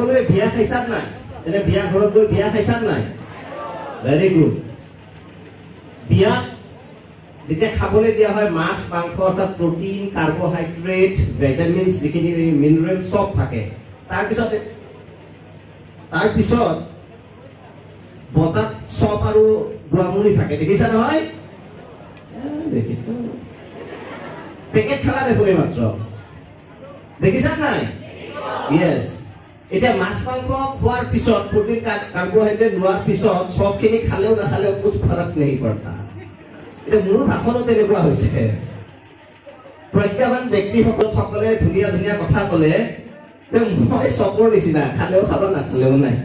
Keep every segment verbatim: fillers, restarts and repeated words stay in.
সকলোৱে বিয়া খাইছা নাই এনে বিয়া ঘৰত গৈ বিয়া খাইছা নাই ভেৰি গুড বিয়া যেতিয়া খাবলৈ দিয়া হয় মাছ মাংস অৰ্থাৎ প্ৰটিন কাৰ্বহাইড্ৰেট ভিটামিন যিখিনি মিনাৰেল সব থাকে তাৰ পিছত তাৰ পিছত বতাত সব আৰু গুৱামুৰি থাকে দেখিছা নহয় দেখিছা পেকেট খালা দেখোন মাত্ৰ দেখিছা নাই ইয়েস এতিয়া মাছ মাংস খোৱাৰ পিছত প্ৰটিন কাৰ্বহাইড্ৰেট লোৱাৰ পিছত সবখিনি খালেও নাখালেও কুছ ফৰক नहीं पड़ता এটা মোৰ ভাষণত তেনেকুৱা হৈছে প্ৰজ্ঞাবান ব্যক্তিসকল সকলে ধুনীয়া ধুনীয়া কথা ক'লে মই সবৰ নিচিনা খালেও খাব নাখালেও নাই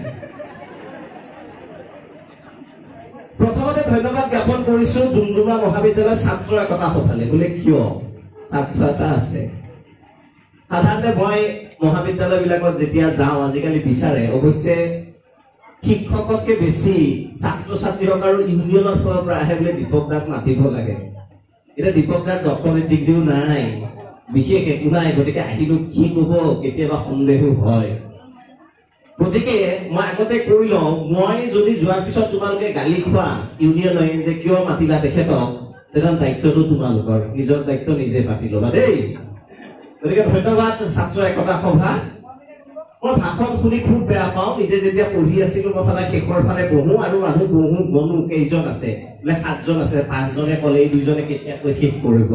প্ৰথমতে ধন্যবাদ জ্ঞাপন কৰিছো জুমডুমা মহাবিদ্যালয়ৰ ছাত্ৰ একতা সভালে বোলে কিয় ছাত্ৰ এটা আছে সাধাৰণতে মই মহাবিদ্যালয় বিলাকত যেতিয়া যাওঁ আজিকালি বিচাৰে অৱশ্যে শিক্ষকতকে বেছি ছাত্ৰ ছাত্ৰীক আৰু ইউনিয়নৰ ফালৰ পৰা আহে বোলে দীপক দাক মাতিব লাগে এটা দীপক দাৰ ডক্টৰেট ডিগ্ৰীও নাই বিশেষ একো নাই গতিকে আহিলো কি ক'ব কেতিয়াবা সন্দেহ হয় গতিকে মই আগতে কৈ লওঁ মই যদি যোৱাৰ পিছত তোমালোকে গালি খোৱা ইউনিয়নে যে কিয় মাতিলা তেখেতক তেনে দায়িত্বটো তোমালোকৰ নিজৰ দায়িত্ব নিজে পাতি ল'বা দেই গতিকে ধন্যবাদ ছাত্ৰ একতা সভা মই ভাষণ শুনি খুব বেয়া পাওঁ নিজে যেতিয়া পঢ়ি আছিলো মই সদায় শেষৰ ফালে বহো আৰু মানুহ বহু বনো কেইজন আছে বোলে সাতজন আছে পাঁচজনে ক'লে দুজনে কেতিয়াকৈ শেষ কৰিব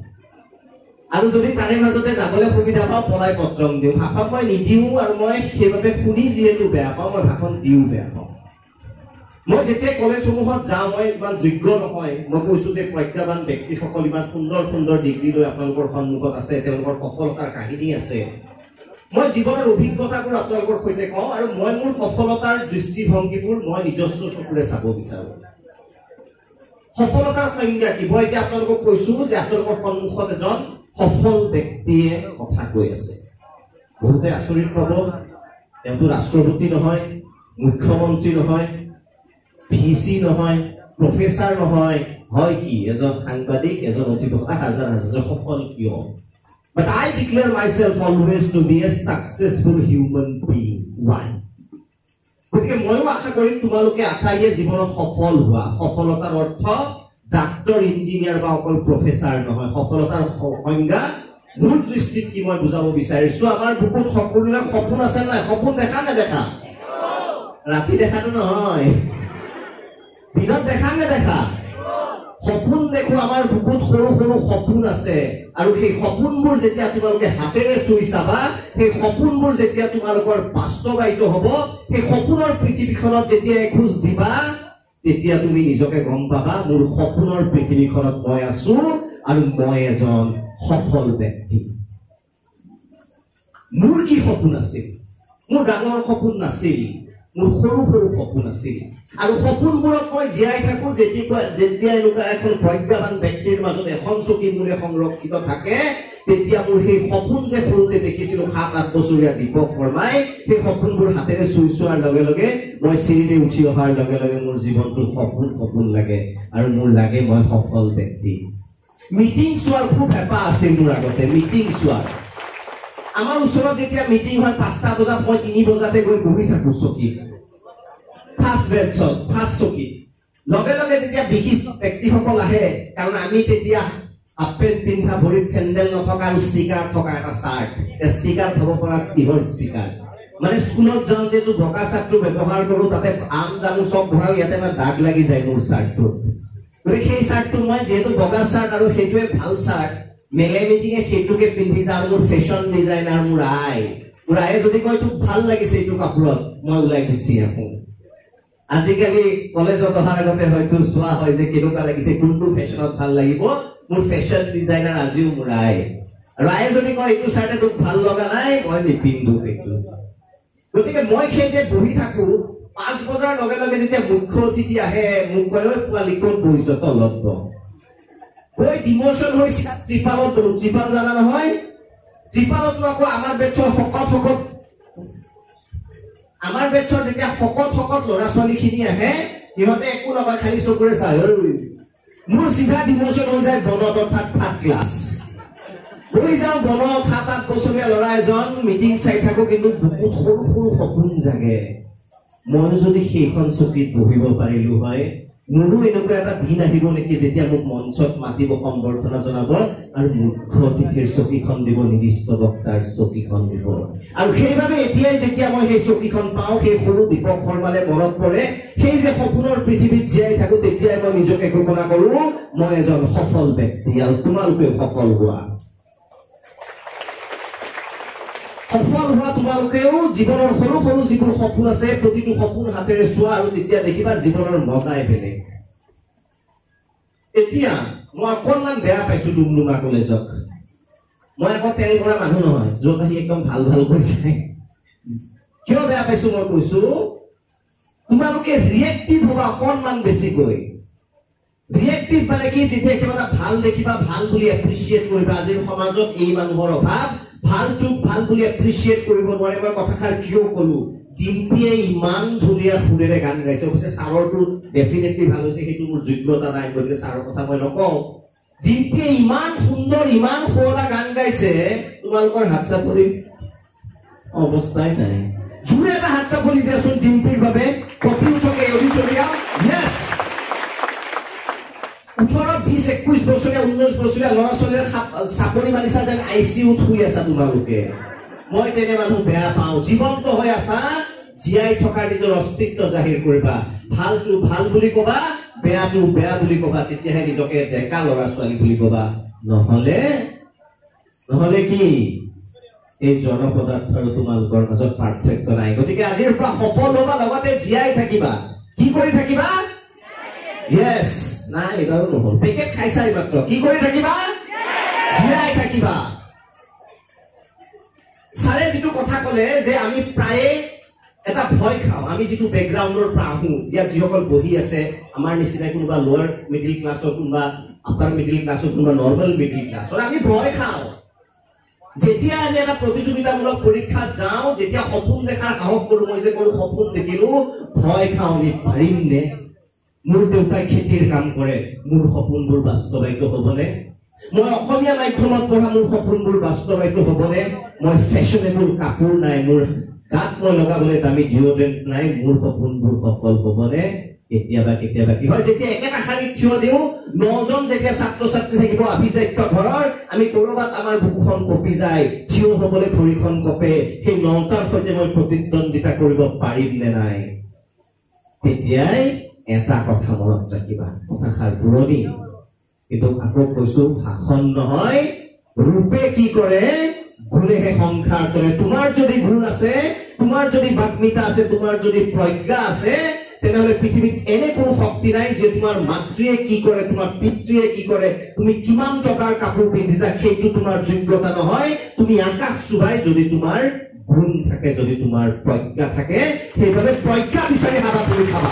আৰু যদি তাৰে মাজতে যাবলৈ সুবিধা পাওঁ পলাই পত্ৰম দিওঁ ভাষণ মই নিদিওঁ আৰু মই সেইবাবে শুনি যিহেতু বেয়া পাওঁ মই ভাষণ দিও বেয়া পাওঁ মই যেতিয়া কলেজসমূহত যাওঁ মই ইমান যোগ্য নহয় মই কৈছো যে প্ৰজ্ঞাবান ব্যক্তিসকল ইমান সুন্দৰ সুন্দৰ ডিগ্ৰী লৈ আপোনালোকৰ সন্মুখত আছে তেওঁলোকৰ সফলতাৰ কাহিনী আছে মই জীৱনৰ অভিজ্ঞতাবোৰ আপোনালোকৰ সৈতে কওঁ আৰু মই মোৰ সফলতাৰ দৃষ্টিভংগীবোৰ মই নিজস্ব চকুৰে চাব বিচাৰো সফলতাৰ সংজ্ঞা কি মই এতিয়া আপোনালোকক কৈছো যে আপোনালোকৰ সন্মুখত এজন সফল ব্যক্তিয়ে কথা কৈ আছে বহুতে আচৰিত পাব তেওঁটো ৰাষ্ট্ৰপতি নহয় মুখ্যমন্ত্ৰী নহয় ভিসি নহয় প্ৰফেসৰ নহয় হয় কি এজন সাংবাদিক এজন অধিবক্তা হাজাৰ হাজাৰ সফল কিয় But I declare myself always to be a successful human being. Why? গতিকে ময়ো আশা কৰিম তোমালোকে আঠাইয়ে জীৱনত সফল হোৱা সফলতাৰ অৰ্থ ডাক্তৰ ইঞ্জিনিয়াৰ বা অকল প্ৰফেসৰ নহয় সফলতাৰ সংজ্ঞা মোৰ দৃষ্টিত কি মই বুজাব বিচাৰিছো আমাৰ বুকুত সকলোৰে সপোন আছে নাই সপোন দেখা নে দেখা ৰাতি দেখাটো নহয় দিনত দেখা নে দেখা সপোন দেখো আমাৰ বুকুত সৰু সৰু সপোন আছে আৰু সেই সপোনবোৰ যেতিয়া তোমালোকে হাতেৰে চুই চাবা সেই সপোনবোৰ যেতিয়া তোমালোকৰ বাস্তৱায়িত হ'ব সেই সপোনৰ পৃথিৱীখনত যেতিয়া এখোজ দিবা তেতিয়া তুমি নিজকে গম পাবা মোৰ সপোনৰ পৃথিৱীখনত মই আছো আৰু মই এজন সফল ব্যক্তি মোৰ কি সপোন আছিল মোৰ ডাঙৰ সপোন নাছিল মোৰ সৰু সৰু সপোন আছিল আৰু সপোনবোৰত মই জীয়াই থাকো যেতিয়া যেতিয়া এনেকুৱা এখন প্ৰজ্ঞাবান ব্যক্তিৰ মাজত এখন চকী মূলে সংৰক্ষিত থাকে তেতিয়া মোৰ সেই সপোন যে সৰুতে দেখিছিলো সাত আঠ বছৰীয়া দীপক শৰ্মাই সেই সপোনবোৰ হাতেৰে চুই চোৱাৰ লগে লগে মই চিৰিৰে উঠি অহাৰ লগে লগে মোৰ জীৱনটো সপোন সপোন লাগে আৰু মোৰ লাগে মই সফল ব্যক্তি মিটিং চোৱাৰ খুব হেঁপাহ আছিল মোৰ আগতে মিটিং চোৱাৰ আমাৰ ওচৰত যেতিয়া মিটিং হয় পাঁচটা বজাত মই তিনি বজাতে গৈ বহি থাকো চকীত ফাৰ্ষ্ট বেঞ্চত ফাৰ্ষ্ট চকী লগে লগে যেতিয়া বিশিষ্ট ব্যক্তিসকল আহে কাৰণ আমি তেতিয়া আপেন পিন্ধা ভৰিত চেণ্ডেল নথকা আৰু ষ্টিকাৰ থকা এটা চাৰ্ট ষ্টিকাৰ থব পৰা কিহৰ ষ্টিকাৰ মানে স্কুলত যাওঁ যেটো বগা চাৰ্টটো ব্যৱহাৰ কৰো তাতে আম জামু চব ভৰাও ইয়াতে এটা দাগ লাগি যায় মোৰ চাৰ্টটো গতিকে সেই চাৰ্টটো মই যেহেতু বগা চাৰ্ট আৰু সেইটোৱে ভাল চাৰ্ট মেলে মিটিঙে সেইটোকে পিন্ধি যাওঁ মোৰ ফেশ্বন ডিজাইনাৰ মোৰ আই মোৰ আয়ে যদি কয় তোক ভাল লাগিছে এইটো কাপোৰত মই ওলাই গুচি আহোঁ আজিকালি কলেজত অহাৰ আগতে হয়তো চোৱা হয় যে কেনেকুৱা লাগিছে কোনটো ফেশ্বনত ভাল লাগিব মোৰ ফেশ্বন ডিজাইনাৰ আজিও মোৰ আই আৰু আয়ে যদি কয় এইটো চাৰ্টে তোক ভাল লগা নাই মই নিপিন্ধো এইটো গতিকে মই সেই যে বহি থাকো পাঁচ বজাৰ লগে লগে যেতিয়া মুখ্য অতিথি আহে মোক কয় ঐ পোৱালি ক'ত বহিছ তলত বহ গৈ ডিমোশ্যন হৈছে ত্ৰিপালত বলো ত্ৰিপাল জানা নহয় ত্ৰিপালতো আকৌ আমাৰ বেটছৰ শকত শকত আমাৰ বেটছৰ যেতিয়া শকত শকত ল'ৰা ছোৱালীখিনি আহে সিহঁতে একো নকয় খালি চকুৰে চাই ঐ মোৰ চিধা ডিমোশ্যন হৈ যায় বনত অৰ্থাৎ থাৰ্ড ক্লাছ গৈ যাওঁ বনত সাত আঠ বছৰীয়া ল'ৰা এজন মিটিং চাই থাকো কিন্তু বুকুত সৰু সৰু সপোন জাগে মই যদি সেইখন চকীত বহিব পাৰিলো হয় মোৰো এনেকুৱা এটা দিন আহিব নেকি যেতিয়া মোক মঞ্চত মাতিব সম্বৰ্ধনা জনাব আৰু মুখ্য অতিথিৰ চকীখন দিব নিৰ্দিষ্ট বক্তাৰ চকীখন দিব আৰু সেইবাবে এতিয়াই যেতিয়া মই সেই চকীখন পাওঁ সেই সৰু দীপক শৰ্মালে মনত পৰে সেই যে সপোনৰ পৃথিৱীত জীয়াই থাকো তেতিয়াই মই নিজকে ঘোষণা কৰো মই এজন সফল ব্যক্তি আৰু তোমালোকে সফল হোৱা সফল হোৱা তোমালোকেও জীৱনৰ সৰু সৰু যিবোৰ সপোন আছে প্ৰতিটো সপোন হাতেৰে চোৱা আৰু তেতিয়া দেখিবা জীৱনৰ মজাই বেলেগ এতিয়া মই অকণমান বেয়া পাইছো ডুমডুমা কলেজক মই আকৌ তেল কৰা মানুহ নহয় য'ত আহি একদম ভাল ভাল কৈছে কিয় বেয়া পাইছো মই কৈছো তোমালোকে ৰিয়েক্টিভ হবা অকণমান বেছিকৈ ৰিয়েক্টিভ মানে কি যেতিয়া কিবা এটা ভাল দেখিবা ভাল বুলি এপ্ৰিচিয়েট কৰিবা আজিৰ সমাজত এই মানুহৰ অভাৱ ভাল চুক ভাল বুলি এপ্ৰিচিয়েট কৰিব নোৱাৰে মই কথাষাৰ কিয় কলো ডিম্পিয়ে ইমান ধুনীয়া সুৰেৰে গান গাইছে অৱশ্যে ছাৰৰটো ডেফিনেটলি ভাল হৈছে সেইটো মোৰ যোগ্যতা নাই গতিকে ছাৰৰ কথা মই নকওঁ ডিম্পিয়ে ইমান সুন্দৰ ইমান শুৱলা গান গাইছে তোমালোকৰ হাত চাপৰি অৱস্থাই নাই জোৰে এটা হাত চাপৰি দিয়াচোন ডিম্পিৰ বাবে কপি উঠকে অডিটৰিয়াম ইয়েছ ওঠৰ বিশ একৈশ বছৰীয়া ঊনৈশ বছৰীয়া ল'ৰা ছোৱালীৰ চাকৰি মানিছা যেন আই চি ইউত শুই আছা তোমালোকে মই তেনে মানুহ বেয়া পাওঁ জীৱন্ত হৈ আছা জীয়াই থকাৰ নিজৰ অস্তিত্ব জাহিৰ কৰিবা ভালটো ভাল বুলি কবা বেয়াটো বেয়া বুলি কবা তেতিয়াহে নিজকে ডেকা ল'ৰা ছোৱালী বুলি কবা নহলে নহলে কি এই জন পদাৰ্থ আৰু তোমালোকৰ মাজত পাৰ্থক্য নাই গতিকে আজিৰ পৰা সফল হবা লগতে জীয়াই থাকিবা কি কৰি থাকিবা Yes, নাই এবাৰো নহল পেকেট খাইছাই মাত্ৰ কি কৰি থাকিবা জীয়াই থাকিবা সাৰে যিটো কথা কলে যে আমি প্ৰায়ে এটা ভয় খাওঁ আমি যিটো বেকগ্ৰাউণ্ডৰ পৰা আহো ইয়াত যিসকল বহি আছে আমাৰ নিচিনা কোনোবা লোৱাৰ মিডিল ক্লাছৰ কোনোবা আপাৰ মিডিল ক্লাছৰ কোনোবা নৰ্মেল মিডিল ক্লাছৰ আমি ভয় খাওঁ যেতিয়া আমি এটা প্ৰতিযোগিতামূলক পৰীক্ষাত যাওঁ যেতিয়া সপোন দেখাৰ সাহস কৰোঁ মই যে কৰো সপোন দেখিলো ভয় খাওঁ আমি পাৰিম নে মোৰ দেউতাই খেতিৰ কাম কৰে মোৰ সপোনবোৰ বাস্তৱায়িত হ'বনে মই অসমীয়া মাধ্যমত পঢ়া মোৰ সপোনবোৰ বাস্তৱায়িত হ'বনে মই ফেশ্বনেবল কাপোৰ নাই মোৰ গাত মই লগাবলৈ দামী ডিঅড্ৰেণ্ট নাই মোৰ সপোনবোৰ সফল হ'বনে কেতিয়াবা কেতিয়াবা কি হয় যেতিয়া একেটা শাৰীত থিয় দিওঁ নজন যেতিয়া ছাত্ৰ ছাত্ৰী থাকিব অভিজাত্য ঘৰৰ আমি কৰবাত আমাৰ বুকুখন কঁপি যায় থিয় হ'বলৈ ভৰিখন কঁপে সেই নটাৰ সৈতে মই প্ৰতিদ্বন্দ্বিতা কৰিব পাৰিম নে নাই তেতিয়াই এটা কথা মনত ৰাখিবা কথাষাৰ পুৰণি কিন্তু আকৌ কৈছো ভাষণ নহয় ৰূপে কি কৰে গুণেহে সংসাৰ কৰে তোমাৰ যদি গুণ আছে তোমাৰ যদি বাগ্মিতা আছে তোমাৰ যদি প্ৰজ্ঞা আছে তেনেহলে পৃথিৱীত এনে কোনো শক্তি নাই যে তোমাৰ মাতৃয়ে কি কৰে তোমাৰ পিতৃয়ে কি কৰে তুমি কিমান টকাৰ কাপোৰ পিন্ধিছা সেইটো তোমাৰ যোগ্যতা নহয় তুমি আকাশ চুবাই যদি তোমাৰ গুণ থাকে যদি তোমাৰ প্ৰজ্ঞা থাকে সেইবাবে প্ৰজ্ঞা বিচাৰি হাবা তুমি খাবা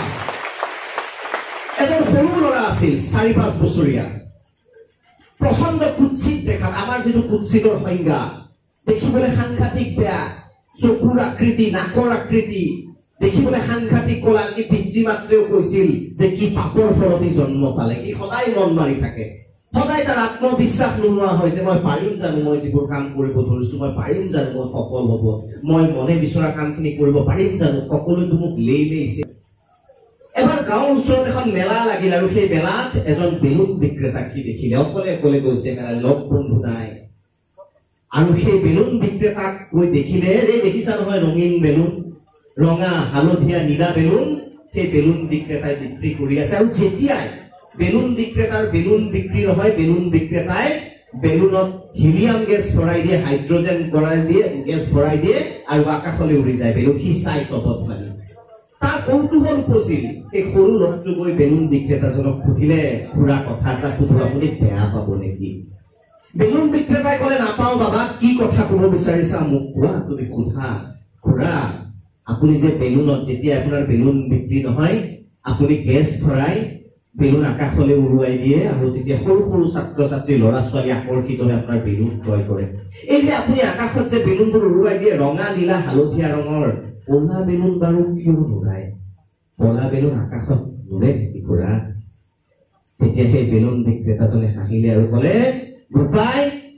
এজন সৰু ল'ৰা আছিল চাৰি পাঁচ বছৰীয়া প্ৰচণ্ড কুৎসিত দেখাত আমাৰ যিটো কুৎসিতৰ সংজ্ঞা দেখিবলৈ সাংঘাতিক বেয়া চকুৰ আকৃতি নাকৰ আকৃতি দেখিবলৈ সাংঘাতিক কলা কি পিতৃ মাতৃয়েও কৈছিল যে কি পাপৰ ফলতে জন্ম পালে কি সদায় মন মাৰি থাকে সদায় তাৰ আত্মবিশ্বাস নোহোৱা হয় যে মই পাৰিম জানো মই যিবোৰ কাম কৰিব ধৰিছো মই পাৰিম জানো মই সফল হ'ব মই মনে বিচৰা কামখিনি কৰিব পাৰিম জানো সকলোৱে মোক লেই লেইছে এবাৰ গাঁৱৰ ওচৰত এখন মেলা লাগিল আৰু সেই মেলাত এজন বেলুন বিক্ৰেতাক কি দেখিলে অকলে অকলে গৈছে মেলা লগ বন্ধু নাই আৰু সেই বেলুন বিক্ৰেতাক গৈ দেখিলে যে দেখিছা নহয় ৰঙীন বেলুন ৰঙা হালধীয়া নীলা বেলুন সেই বেলুন বিক্ৰেতাই বিক্ৰী কৰি আছে আৰু যেতিয়াই বেলুন বিক্ৰেতাৰ বেলুন বিক্ৰী নহয় বেলুন বিক্ৰেতাই বেলুনত হিলিয়াম গেছ ভৰাই দিয়ে হাইড্ৰজেন ভৰাই দিয়ে গেছ ভৰাই দিয়ে আৰু আকাশলৈ উৰি যায় বেলুন সি চাই তপত মাৰি তাৰ কৌতুহল উপজিল এই সৰু ল'ৰাটো গৈ বেলুন বিক্ৰেতাজনক সুধিলে খুৰা কথা এটা সুধো আপুনি বেয়া পাব নেকি বেলুন বিক্ৰেতাই ক'লে নাপাওঁ বাবা কি কথা ক'ব বিচাৰিছা মোক কোৱা তুমি সোধা খুৰা আপুনি যে বেলুনত যেতিয়া আপোনাৰ বেলুন বিক্ৰী নহয় আপুনি গেছ ভৰাই বেলুন আকাশলৈ উৰুৱাই দিয়ে আৰু তেতিয়া সৰু সৰু ছাত্ৰ ছাত্ৰী ল'ৰা ছোৱালী আকৰ্ষিত হৈ আপোনাৰ বেলুন ক্ৰয় কৰে এই যে আপুনি আকাশত যে বেলুনবোৰ উৰুৱাই দিয়ে ৰঙা নীলা হালধীয়া ৰঙৰ কলা বেলুন বাৰু কিয় নুৰাই কলা বেলুন আকাশত নুৰে নেকি খুৰা তেতিয়া সেই বেলুন বিক্ৰেতাজনে হাঁহিলে আৰু ক'লে গোপাই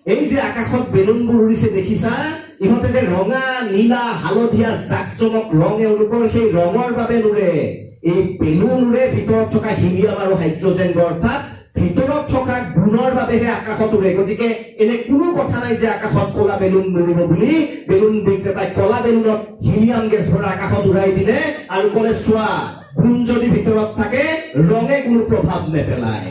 এই যে আকাশত বেলুনবোৰ উৰিছে দেখিছা ইহঁতে যে ৰঙা নীলা হালধীয়া জাকজমক ৰং এওঁলোকৰ সেই ৰঙৰ বাবে নুৰে এই বেলুন উৰে ভিতৰত থকা হিলিয়াম আৰু হাইড্ৰজেন অৰ্থাৎ ভিতৰত থকা গুণৰ বাবেহে আকাশত উৰে গতিকে এনে কোনো কথা নাই যে আকাশত কলা বেলুন নুৰিব বুলি বেলুন বিক্ৰেতাই কলা বেলুনত হিলিয়াম গেছ ভৰা আকাশত উৰাই দিলে আৰু ক'লে চোৱা গুণ যদি ভিতৰত থাকে ৰঙে কোনো প্ৰভাৱ নেপেলায়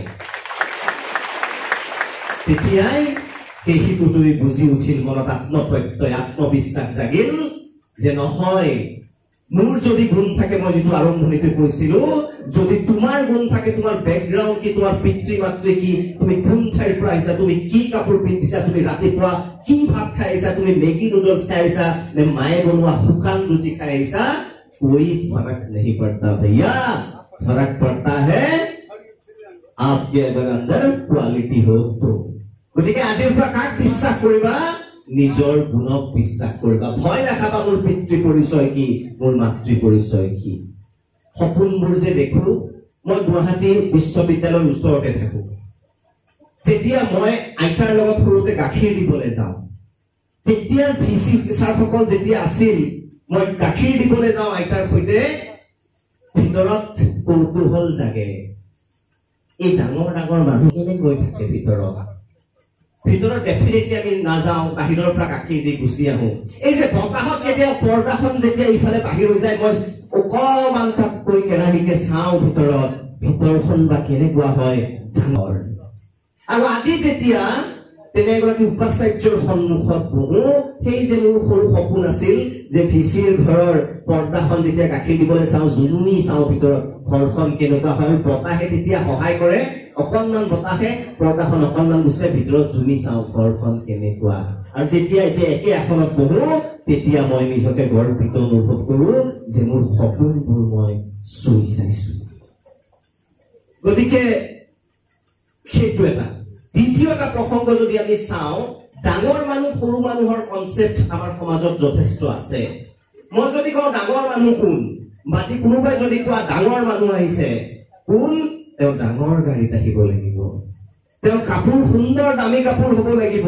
তেতিয়াই সেই শিশুটোৱে বুজি উঠিল মনত আত্মপ্ৰত্যয় আত্মবিশ্বাস জাগিল যে নহয় মোৰ যদি গুণ থাকে মই যেটো আৰম্ভণিতে কৈছিলো যদি তোমাৰ গুণ থাকে তোমাৰ ব্যাকগ্ৰাউণ্ড কি তোমাৰ পিতৃ মাতৃ কি তুমি কোন ঠাইৰ পৰা আহিছা তুমি কি কাপোৰ পিন্ধিছা তুমি ৰাতিপুৱা কি ভাত খাইছা তুমি মেগী নুডলছ খাইছা নে মায়ে বনোৱা শুকান ৰুটি খাইছা कोई फर्क नहीं पड़ता भैया फर्क पड़ता है आपके अगर अंदर क्वालिटी हो तो গতিকে আজিৰ পৰা কাক বিশ্বাস কৰিবা নিজৰ গুণক বিশ্বাস কৰিবা ভয় নাখাবা মোৰ পিতৃ পৰিচয় কি মোৰ মাতৃ পৰিচয় কি সপোনবোৰ যে দেখো মই গুৱাহাটী বিশ্ববিদ্যালয়ৰ ওচৰতে থাকো যেতিয়া মই আইতাৰ লগত সৰুতে গাখীৰ দিবলৈ যাওঁ তেতিয়াৰ ভিচি ছাৰসকল যেতিয়া আছিল মই গাখীৰ দিবলৈ যাওঁ আইতাৰ সৈতে ভিতৰত কৌতূহল জাগে এই ডাঙৰ ডাঙৰ মানুহ কেনে গৈ থাকে ভিতৰত ভিতৰত ডেফিনেটলি আমি নাযাওঁ বাহিৰৰ পৰা গাখীৰ দি গুচি আহোঁ এই যে বতাহত যেতিয়া পৰ্দাখন যেতিয়া ইফালে বাহিৰ হৈ যায় মই অকমান তাতকৈ কেৰাহীকে চাওঁ ভিতৰত ভিতৰখন বা কেনেকুৱা হয় ডাঙৰ আৰু আজি যেতিয়া তেনে এগৰাকী উপাচাৰ্যৰ সন্মুখত বহো সেই যে মোৰ সৰু সপোন আছিল যে ভিচিৰ ঘৰৰ পৰ্দাখন যেতিয়া গাখীৰ দিবলৈ চাওঁ জুনুমি চাওঁ ভিতৰত ঘৰখন কেনেকুৱা হয় বতাহে তেতিয়া সহায় কৰে অকণমান বতাহে পৰ্দাখন অকণমান গুচে ভিতৰত জুমি চাওঁ ঘৰখন কেনেকুৱা আৰু যেতিয়া এতিয়া একে আসনত বহো তেতিয়া মই নিজকে গৰ্বিত অনুভৱ কৰো যে মোৰ সপোনবোৰ মই চুই চাইছো গতিকে সেইটো এটা দ্বিতীয় এটা প্ৰসংগ যদি আমি চাওঁ ডাঙৰ মানুহ সৰু মানুহৰ কনসেপ্ট আমাৰ সমাজত যথেষ্ট আছে মই যদি কওঁ ডাঙৰ মানুহ কোন বাকি কোনোবাই যদি কোৱা ডাঙৰ মানুহ আহিছে কোন তেওঁ ডাঙৰ গাড়ীত আহিব লাগিব তেওঁ কাপোৰ সুন্দৰ দামী কাপোৰ হ'ব লাগিব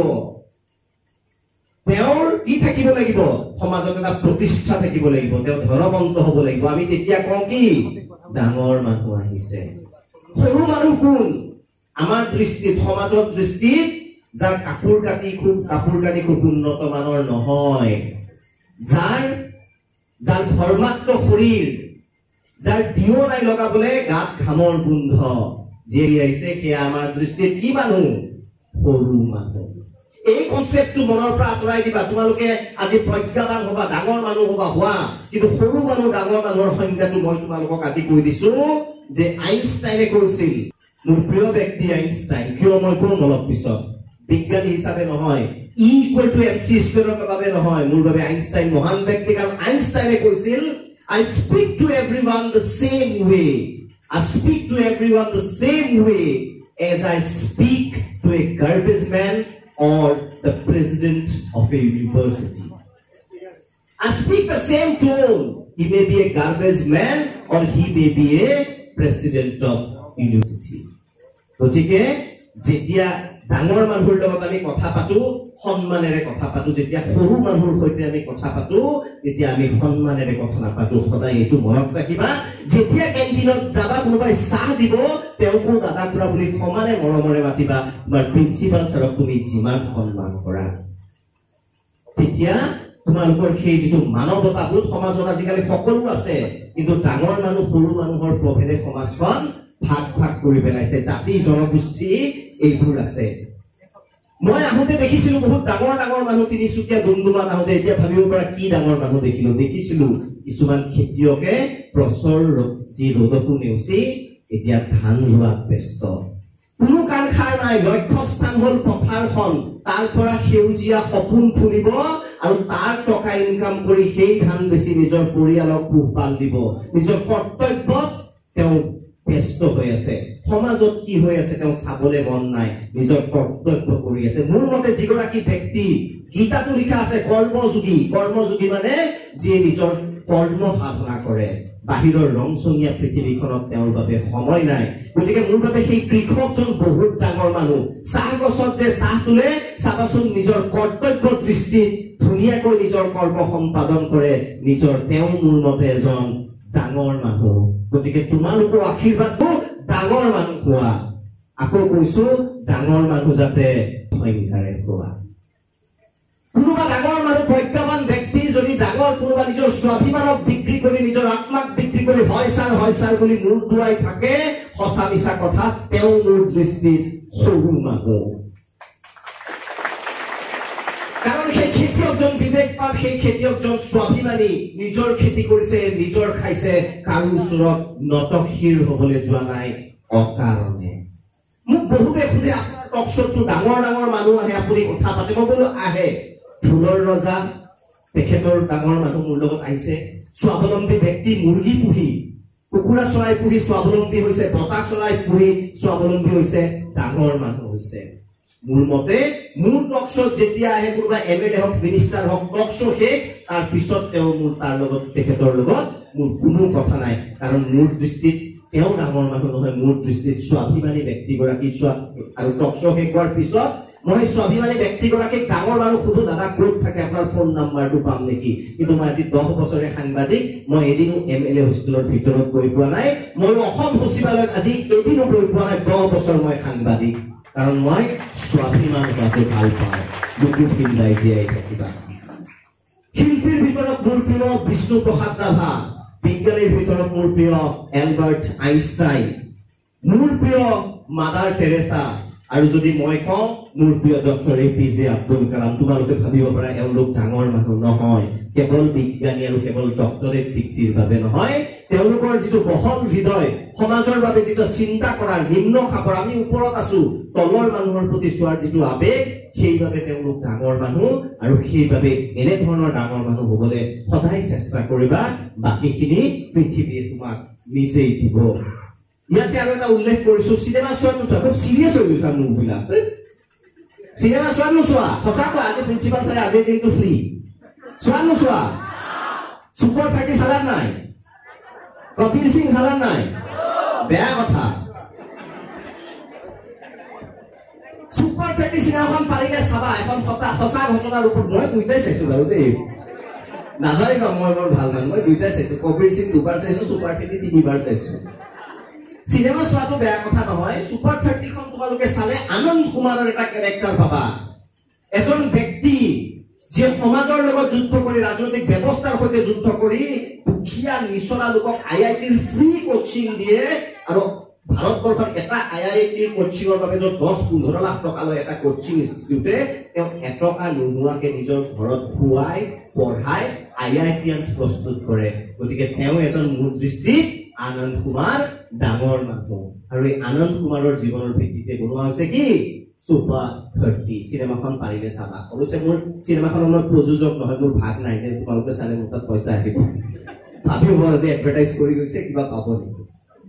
তেওঁৰ কি থাকিব লাগিব সমাজত এটা প্ৰতিষ্ঠা থাকিব লাগিব তেওঁ ধনৱন্ত হ'ব লাগিব আমি তেতিয়া কওঁ কি ডাঙৰ মানুহ আহিছে সৰু মানুহ কোন আমাৰ দৃষ্টিত সমাজৰ দৃষ্টিত যাৰ কাপোৰ কাটি খুব কাপোৰ কাটি খুব উন্নত মানৰ নহয় যাৰ যাৰ ধৰ্মাত্ম শৰীৰ যাৰ দিও নাই লগাবলে গাত ঘামৰ গোন্ধ যে আহিছে সেয়া আমাৰ দৃষ্টিত কি মানুহ সৰু মানুহ এই কনসেপ্টটো মনৰ পৰা আঁতৰাই দিবা তোমালোকে আজি প্ৰজ্ঞাবান হবা ডাঙৰ মানুহ হবা হোৱা কিন্তু সৰু মানুহ ডাঙৰ মানুহৰ সংজ্ঞাটো মই তোমালোকক আজি কৈ দিছো যে আইনষ্টাইনে কৈছিল মোৰ প্ৰিয় ব্যক্তি আইনষ্টাইন কিয় মই কম অলপ পিছত বিজ্ঞানী হিচাপে নহয় E equal to M C স্কোৱাৰৰ বাবে নহয় মোৰ বাবে আইনষ্টাইন মহান ব্যক্তি কাৰণ আইনষ্টাইনে কৈছিল I speak to everyone the same way I speak to everyone the same way as I speak to a garbage man or the president of a university I speak the same tone he may be a garbage man or he may be a president of university গতিকে যেতিয়া ডাঙৰ মানুহৰ লগত আমি কথা পাতো সন্মানেৰে কথা পাতো যেতিয়া সৰু মানুহৰ সৈতে আমি কথা পাতো তেতিয়া আমি সন্মানেৰে কথা নাপাতো সদায় এইটো মনত ৰাখিবা যেতিয়া কেণ্টিনত যাবা কোনোবাই চাহ দিব তেওঁকো দাদা খুৰা বুলি সমানে মৰমৰে মাতিবা বা প্ৰিন্সিপাল ছাৰক তুমি যিমান সন্মান কৰা তেতিয়া তোমালোকৰ সেই যিটো মানৱতাবোধ সমাজত আজিকালি সকলো আছে কিন্তু ডাঙৰ মানুহ সৰু মানুহৰ প্ৰভেদে সমাজখন ভাগ ভাগ কৰি পেলাইছে জাতি জনগোষ্ঠী এইবোৰ আছে মই আহোঁতে দেখিছিলো বহুত ডাঙৰ ডাঙৰ মানুহ তিনিচুকীয়া দুমদুমাত আহোঁতে এতিয়া ভাবিব পৰা কি ডাঙৰ মানুহ দেখিলো দেখিছিলো কিছুমান খেতিয়কে প্ৰচৰ যি ৰ'দকো নেওচি এতিয়া ধান ৰোৱাত ব্যস্ত কোনো কাণ খাৰ নাই লক্ষ্যস্থান হ'ল পথাৰখন তাৰ পৰা সেউজীয়া সপোন ফুলিব আৰু তাৰ টকা ইনকাম কৰি সেই ধান বেছি নিজৰ পৰিয়ালক পোহপাল দিব নিজৰ কৰ্তব্যত তেওঁ ব্যস্ত হৈ আছে সমাজত কি হৈ আছে তেওঁ চাবলৈ মন নাই নিজৰ কৰ্তব্য কৰি আছে মোৰ মতে যিগৰাকী ব্যক্তি গীতাটো লিখা আছে কৰ্মযোগী কৰ্মযোগী মানে যিয়ে নিজৰ কৰ্ম সাধনা কৰে বাহিৰৰ ৰংচঙীয়া পৃথিৱীখনত তেওঁৰ বাবে সময় নাই গতিকে মোৰ বাবে সেই কৃষকজন বহুত ডাঙৰ মানুহ চাহ গছত যে চাহ তোলে চাবাচোন নিজৰ কৰ্তব্য দৃষ্টিত ধুনীয়াকৈ নিজৰ কৰ্ম সম্পাদন কৰে নিজৰ তেওঁ মোৰ মতে এজন ডাঙৰ মানুহ গতিকে তোমালোকৰ আশীৰ্বাদটো ডাঙৰ মানুহ হোৱা আকৌ কৈছো ডাঙৰ মানুহ যাতে সংখ্যাৰে হোৱা কোনোবা ডাঙৰ মানুহ প্ৰজ্ঞাবান ব্যক্তি যদি ডাঙৰ কোনোবা নিজৰ স্বাভিমানক বিক্ৰী কৰি নিজৰ আত্মাক বিক্ৰী কৰি হয় ছাৰ হয় ছাৰ বুলি মূৰ দুৱাই থাকে সঁচা মিছা কথা তেওঁ মোৰ দৃষ্টিত সৰু মানুহ কাৰণ সেই খেতিয়কজন বিবেকবান সেই খেতিয়কজন স্বাভিমানী নিজৰ খেতি কৰিছে নিজৰ খাইছে কাৰো ওচৰত নতশিৰ হবলৈ যোৱা নাই অকাৰণে মোক বহুতে সোধে আপোনাৰ টকশ্ব'টো ডাঙৰ ডাঙৰ মানুহ আহে আপুনি কথা পাতে মই বোলো আহে ফুলৰ ৰজা তেখেতৰ ডাঙৰ মানুহ মোৰ লগত আহিছে স্বাৱলম্বী ব্যক্তি মুৰ্গী পুহি কুকুৰা চৰাই পুহি স্বাৱলম্বী হৈছে বতা চৰাই পুহি স্বাৱলম্বী হৈছে ডাঙৰ মানুহ হৈছে মোৰ মতে মোৰ টকশ্ব'ত যেতিয়া আহে কোনোবা এম এল এ হওক মিনিষ্টাৰ হওক টকশ্ব' শেষ তাৰ পিছত তেওঁ মোৰ তাৰ লগত তেখেতৰ লগত মোৰ কোনো কথা নাই কাৰণ মোৰ দৃষ্টিত তেওঁ ডাঙৰ মানুহ নহয় মোৰ দৃষ্টিত স্বাভিমানী ব্যক্তিগৰাকী আৰু টকশ্ব' শেষ হোৱাৰ পিছত মই স্বাভিমানী ব্যক্তিগৰাকীক ডাঙৰ মানুহ সুধো দাদা ক'ত থাকে আপোনাৰ ফোন নাম্বাৰটো পাম নেকি কিন্তু মই আজি দহ বছৰে সাংবাদিক মই এদিনো এম এল এ হোষ্টেলৰ ভিতৰত গৈ পোৱা নাই মই অসম সচিবালয়ত আজি এদিনো গৈ পোৱা নাই দহ বছৰ মই সাংবাদিক কাৰণ মই স্বাভিমান হোৱাটো ভাল পাওঁ বুকু ফিল্ডাই জীয়াই থাকিবা শিল্পীৰ ভিতৰত মোৰ প্ৰিয় বিষ্ণু প্ৰসাদ ৰাভা বিজ্ঞানীৰ ভিতৰত মোৰ প্ৰিয় এলবাৰ্ট আইনষ্টাইন মোৰ প্ৰিয় মাদাৰ টেৰেছা আৰু যদি মই কওঁ মোৰ প্ৰিয় doctor A P J Abdul Kalam তোমালোকে ভাবিব পাৰা এওঁলোক ডাঙৰ মানুহ নহয় কেৱল বিজ্ঞানী আৰু কেৱল ডক্টৰেট ডিগ্ৰীৰ বাবে নহয় তেওঁলোকৰ যিটো বহল হৃদয় সমাজৰ বাবে যিটো চিন্তা কৰাৰ নিম্ন খাপৰ আমি ওপৰত আছো তলৰ মানুহৰ প্ৰতি চোৱাৰ যিটো আবেগ সেইবাবে তেওঁলোক ডাঙৰ মানুহ আৰু সেইবাবে এনে ধৰণৰ ডাঙৰ মানুহ হ'বলৈ সদায় চেষ্টা কৰিবা বাকীখিনি পৃথিৱীয়ে তোমাক নিজেই দিব ইয়াতে আৰু এটা উল্লেখ কৰিছো চিনেমা চোৱাটো খুব চিৰিয়াছ হৈ গৈছা মুখবিলাক চিনেমা চোৱা নোচোৱা সঁচা কোৱা আজি প্ৰিন্সিপাল ছাৰে আজিৰ দিনটো ফ্ৰী চোৱা নোচোৱা ছুপাৰ থাৰ্টি চালাৰ নাই কপিল সিং চালাৰ নাই বেয়া কথা ছুপাৰ থাৰ্টি চিনেমাখন পাৰিলে চাবা এখন সঁচা ঘটনাৰ ওপৰত মই দুইটাই চাইছো বাৰু দেই নাজানিবা মই বৰ ভাল মানুহ মই দুইটাই চাইছো কপিল সিং দুবাৰ চাইছো ছুপাৰ থাৰ্টি তিনিবাৰ চাইছো চিনেমা চোৱাটো বেয়া কথা নহয় ছুপাৰ থাৰ্টিখন তোমালোকে চালে আনন্দ কুমাৰৰ এটা কেৰেক্টাৰ পাবা এজন ব্যক্তি যিয়ে সমাজৰ লগত যুদ্ধ কৰি ৰাজনৈতিক ব্যৱস্থাৰ সৈতে যুদ্ধ কৰি দুখীয়া নিচলা লোকক আই আই টিৰ ফ্ৰী কোচিং দিয়ে আৰু ভাৰতবৰ্ষত এটা আই আই টিৰ কোচিঙৰ বাবে য'ত দহ পোন্ধৰ লাখ টকা লয় এটা কোচিং ইনষ্টিটিউটে তেওঁ এটকা নোহোৱাকে নিজৰ ঘৰত খুৱাই পঢ়াই আই আই টিয়ানছ প্ৰস্তুত কৰে গতিকে তেওঁ এজন মোৰ দৃষ্টিত আনন্দ কুমাৰ ডাঙৰ মানুহ আৰু এই আনন্দ কুমাৰৰ জীৱনৰ ভিত্তিতে বনোৱা হৈছে কি ছুপাৰ থাৰ্টি চিনেমাখন পাৰিলে চাবা অৱশ্যে মোৰ চিনেমাখনৰ মই প্ৰযোজক নহয় মোৰ ভাগ নাই যে তোমালোকে চালে মোৰ তাত পইচা আহিব ভাবিব যে এডভাৰটাইজ কৰি গৈছে কিবা পাব নেকি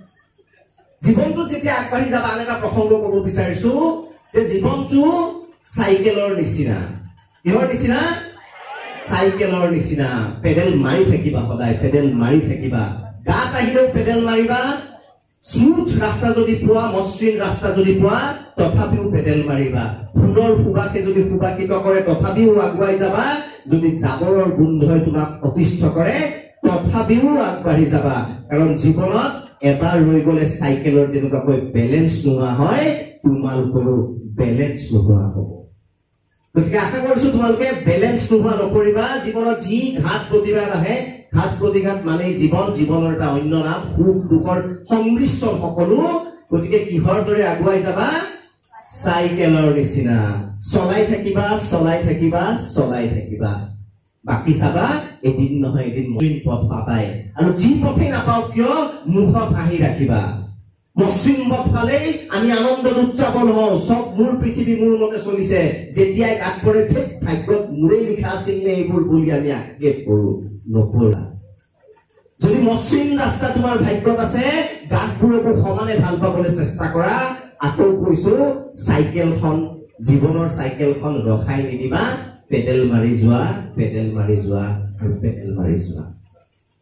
জীৱনটো যেতিয়া আগবাঢ়ি যাবা আন এটা প্ৰসংগ ক'ব বিচাৰিছো যে জীৱনটো চাইকেলৰ নিচিনা কিহৰ নিচিনা চাইকেলৰ নিচিনা পেডেল মাৰি থাকিবা সদায় পেডেল মাৰি থাকিবা গাত আহিলেও পেডেল মাৰিবা স্মুথ ৰাস্তা যদি পোৱা মসৃণ ৰাস্তা যদি পোৱা তথাপিও পেডেল মাৰিবা ফুলৰ সুবাসে যদি সুবাসিত কৰে তথাপিও আগুৱাই যাবা যদি জাবৰৰ গোন্ধই তোমাক অতিষ্ঠ কৰে তথাপিও আগবাঢ়ি যাবা কাৰণ জীৱনত এবাৰ ৰৈ গ'লে চাইকেলৰ যেনেকুৱাকৈ বেলেঞ্চ নোহোৱা হয় তোমালোকৰো বেলেঞ্চ নোহোৱা হ'ব গতিকে আশা কৰিছো তোমালোকে বেলেঞ্চ নোহোৱা নকৰিবা জীৱনত যি ঘাত প্ৰতিঘাত আহে ঘাত প্ৰতিঘাত মানে জীৱন জীৱনৰ এটা অন্য নাম সুখ দুখৰ সংমিশ্ৰণ সকলো গতিকে কিহৰ দৰে আগুৱাই যাবা চাইকেলৰ নিচিনা চলাই থাকিবা চলাই থাকিবা চলাই থাকিবা বাকি চাবা এদিন নহয় এদিন মসৃণ পথ পাবাই আৰু যি পথেই নাপাও কিয় মুখত হাঁহি ৰাখিবা মসৃণ পথ পালেই আমি আনন্দত উদযাপন হওঁ সব মোৰ পৃথিৱী মোৰ মতে চলিছে যেতিয়াই গাত পৰে ঠিক ভাগ্যত মোৰেই লিখা আছিল নে এইবোৰ বুলি আমি আক্ষেপ কৰো নকৰা যদি মসৃণ ৰাস্তা তোমাৰ ভাগ্যত আছে গাতবোৰকো সমানে ভাল পাবলৈ চেষ্টা কৰা আকৌ কৈছো চাইকেলখন জীৱনৰ চাইকেলখন ৰখাই নিদিবা পেডেল মাৰি যোৱা পেডেল মাৰি যোৱা আৰু পেডেল মাৰি যোৱা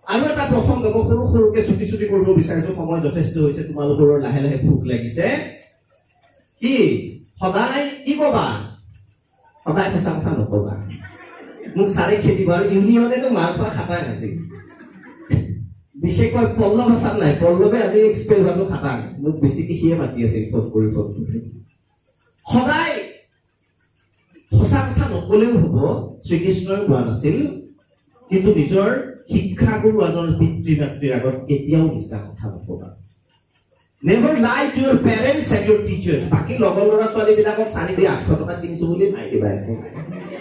আৰু এটা প্ৰসংগ মই সৰু সৰুকে ছুটি ছুটি কৰিব বিচাৰিছো, সময় যথেষ্ট হৈছে, তোমালোকৰ লাহে লাহে ভোক লাগিছে। কি সদায় কি কবা? সদায় সঁচা কথা নকবা। মোক চাৰে খেদিব আৰু ইউনিয়নেতো মাৰ খোৱা খাটাং আছিল। বিশেষকৈ পল্লৱ আছাম নাই, পল্লৱে আজি এক্সপেল হোৱাটো খাটাং। মোক বেছিকে সিয়ে মাতি আছিল ফোন কৰি ফোন কৰি। সদায় সঁচা কথা নকলেও হব, শ্ৰীকৃষ্ণই কোৱা নাছিল, কিন্তু নিজৰ শিক্ষাগুৰু এজন পিতৃ মাতৃৰ আগত কেতিয়াও মিছা কথা নকবা। Never lie to your parents and your teachers. বাকি লগৰ ল'ৰা ছোৱালী বিলাকক চাৰি দি আঠশ টকা কিনিছো বুলি নাই দিবা একো নাই।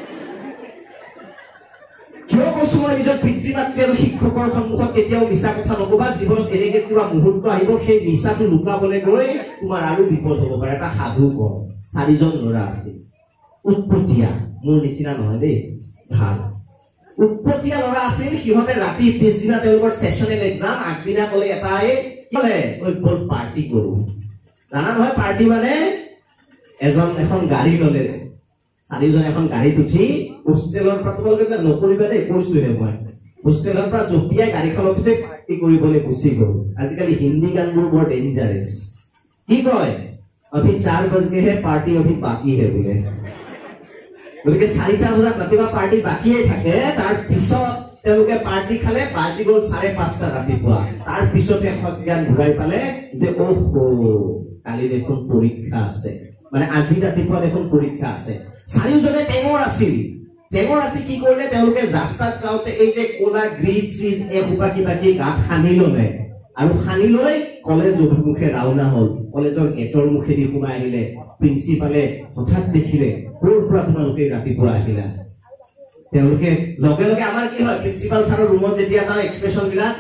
কিয় কৈছো মই নিজৰ পিতৃ মাতৃ আৰু শিক্ষকৰ সন্মুখত কেতিয়াও মিছা কথা নকবা। জীৱনত এনেকে কিবা মুহূৰ্ত আহিব, সেই মিছাটো লুকাবলৈ গৈ তোমাৰ আৰু বিপদ হব পাৰে। এটা সাধু কওঁ, চাৰিজন ল'ৰা আছিল, উৎপতীয়া, মোৰ নিচিনা নহয় দেই, ভাল উৎপতীয়া ল'ৰা আছিল। সিহঁতে ৰাতি পিছদিনা তেওঁলোকৰ চেচনেল এক্সাম, আগদিনা কলে এটাই কলে বৰ পাৰ্টি কৰো। জানা নহয় পাৰ্টি মানে? এজন এখন গাড়ী ললে, চাৰিজন এখন গাড়ীত উঠি হোষ্টেলৰ পৰা, তোমালোকে এইবিলাক নকৰিবা দেই কৈছোহে মই, হোষ্টেলৰ পৰা জঁপিয়াই গাড়ীখনত উঠি পাৰ্টি কৰিবলৈ গুচি গল। আজিকালি হিন্দী গানবোৰ বৰ ডেঞ্জাৰাছ। কি কয়? অভি চাৰ বজগেহে পাৰ্টি অভি বাকী হে বোলে। গতিকে চাৰিটা বজাত ৰাতিপুৱা পাৰ্টি বাকীয়ে থাকে। তাৰ পিছত তেওঁলোকে পাৰ্টি খালে, বাজি গল চাৰে পাঁচটা ৰাতিপুৱা। তাৰ পিছতে সজ্ঞান ঘূৰাই পালে যে অহ কালি দেখোন পৰীক্ষা আছে, মানে আজি ৰাতিপুৱা দেখোন পৰীক্ষা আছে। চাৰিওজনে টেঙৰ আছিল। টেঙৰ আছিল কি কৰিলে, তেওঁলোকে ৰাস্তাত যাওঁতে এই যে কলা গ্ৰীজ চ্ৰিজ এসোপা কিবা কিবি গাত সানি ললে, আৰু সানি লৈ কলেজ অভিমুখে ৰাওনা হল। কলেজৰ গেটৰ মুখেদি সোমাই আহিলে। প্ৰিন্সিপালে হঠাৎ দেখিলে, ক'ৰ পৰা তোমালোকে ৰাতিপুৱা আহিলা? তেওঁলোকে লগে লগে, আমাৰ কি হয় প্ৰিন্সিপাল ছাৰৰ ৰুমত যেতিয়া যাওঁ এক্সপ্ৰেছন বিলাক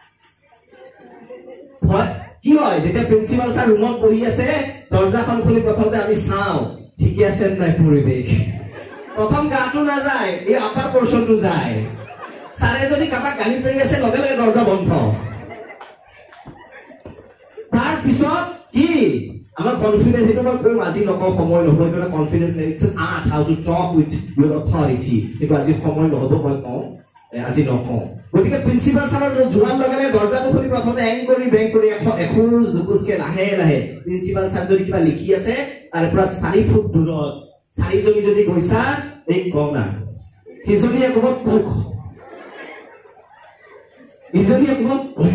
কি হয়, যেতিয়া প্ৰিন্সিপাল ছাৰ ৰুমত বহি আছে, দৰ্জাখন খুলি প্ৰথমতে আমি চাওঁ ঠিকে আছে নাই পৰিৱেশ। প্ৰথম গাটো নাযায়, এই আপাৰ পৰ্চনটো যায়। ছাৰে যদি কাৰোবাক গালি পাৰি আছে, লগে লগে দৰ্জা বন্ধ। তাৰ পিছত কি আমাৰ কনফিডেন্স, সেইটো মই কম আজি নকওঁ, সময় নহব। এইটো এটা কনফিডেন্স লেভেল আঠ, how to talk with your authority. এইটো আজি সময় নহব, মই কওঁ আজি নকওঁ। গতিকে প্ৰিন্সিপাল ছাৰৰ যোৱাৰ লগে লগে দৰ্জাটো খুলি প্ৰথমতে এং কৰি বেং কৰি এখোজ দুখোজকে লাহে লাহে প্ৰিন্সিপাল ছাৰ যদি কিবা লিখি আছে, তাৰ পৰা চাৰি ফুট দূৰত চাৰিজনী যদি গৈছা, এই কওঁ না, সিজনীয়ে কব তোক, ইজনীয়ে কব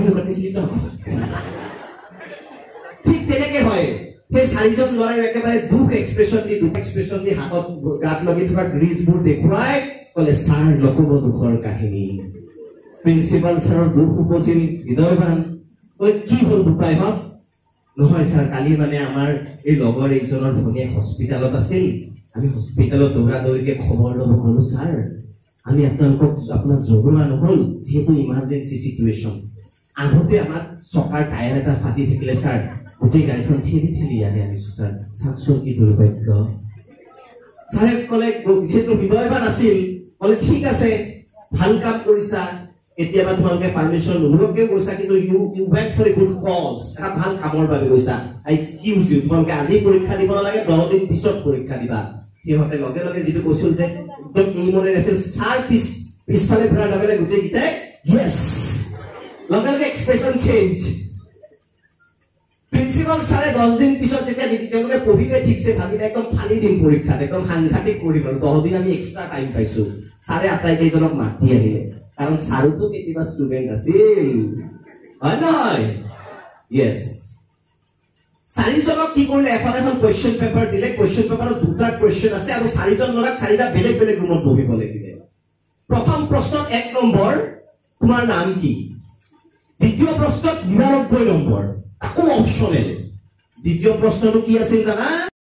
ঠিক তেনেকে হয়। সেই চাৰিজন ল'ৰাই একেবাৰে দুখ এক্সপ্ৰেছন দি দুখ এক্সপ্ৰেছন দি হাতত গাত লাগি থকা গ্ৰীজবোৰ দেখুৱাই কলে, ছাৰ নকব দুখৰ কাহিনী। প্ৰিন্সিপাল ছাৰৰ দুখ উপজিল হৃদয়বান। কৈ কি হল বোপাইহঁত? নহয় ছাৰ, কালি মানে আমাৰ এই লগৰ এইজনৰ ভনীয়েক হস্পিটেলত আছিল। আমি হস্পিটেলত দৌৰা দৌৰিকে খবৰ ল'ব গলো। ছাৰ আমি আপোনালোকক আপোনাক জনোৱা নহল, যিহেতু ইমাৰ্জেঞ্চি চিটুৱেশ্যন। আহোঁতে আমাৰ চকাৰ টায়াৰ এটা ফাটি থাকিলে ছাৰ, গোটেই গাড়ীখন ঠেলি ঠেলি আনি আনিছো ছাৰ। চাওকচোন কি দুৰ্ভাগ্য। ছাৰে কলে, যিহেতু হৃদয়বান আছিল, কলে ঠিক আছে, ভাল কাম কৰিছা। কেতিয়াবা তোমালোকে পাৰ্মিশ্যন নোলোৱাকেও গৈছা, কিন্তু you you went for a good cause, এটা ভাল কামৰ বাবে গৈছা। আই এক্সকিউজ ইউ, তোমালোকে আজি পৰীক্ষা দিব নালাগে, দহ দিন পিছত পৰীক্ষা দিবা। সিহঁতে লগে লগে যিটো কৈছিল যে একদম এই মনে আছিল, ছাৰ পিছ পিছফালে ঘূৰাৰ লগে লগে গোটেই কেইটাই য়েছ, লগে লগে এক্সপ্ৰেছন চেঞ্জ। প্ৰিন্সিপাল ছাৰে দহ দিন পিছত যেতিয়া দেখি তেওঁলোকে পঢ়িলে ঠিকছে, ভাবিলে একদম ফালি দিম পৰীক্ষাত, একদম সাংঘাতিক কৰিম আৰু দহ দিন আমি এক্সট্ৰা টাইম পাইছো। ছাৰে আটাইকেইজনক মাতি আহিলে, কাৰণ ছাৰোতো কেতিয়াবা ষ্টুডেণ্ট আছিল, হয় নহয়? য়েছ। চাৰিজনক কি কৰিলে, এখন এখন কুৱেশ্যন পেপাৰ দিলে। কুৱেশ্যন পেপাৰত দুটা কুৱেশ্যন আছে, আৰু চাৰিজন ল'ৰাক চাৰিটা বেলেগ বেলেগ ৰুমত বহিবলৈ দিলে। প্ৰথম প্ৰশ্নত এক নম্বৰ, তোমাৰ নাম কি? দ্বিতীয় প্ৰশ্নত নিৰানব্বৈ নম্বৰ, আকৌ অপচনেল। দ্বিতীয় প্ৰশ্নটো কি আছিল জানা?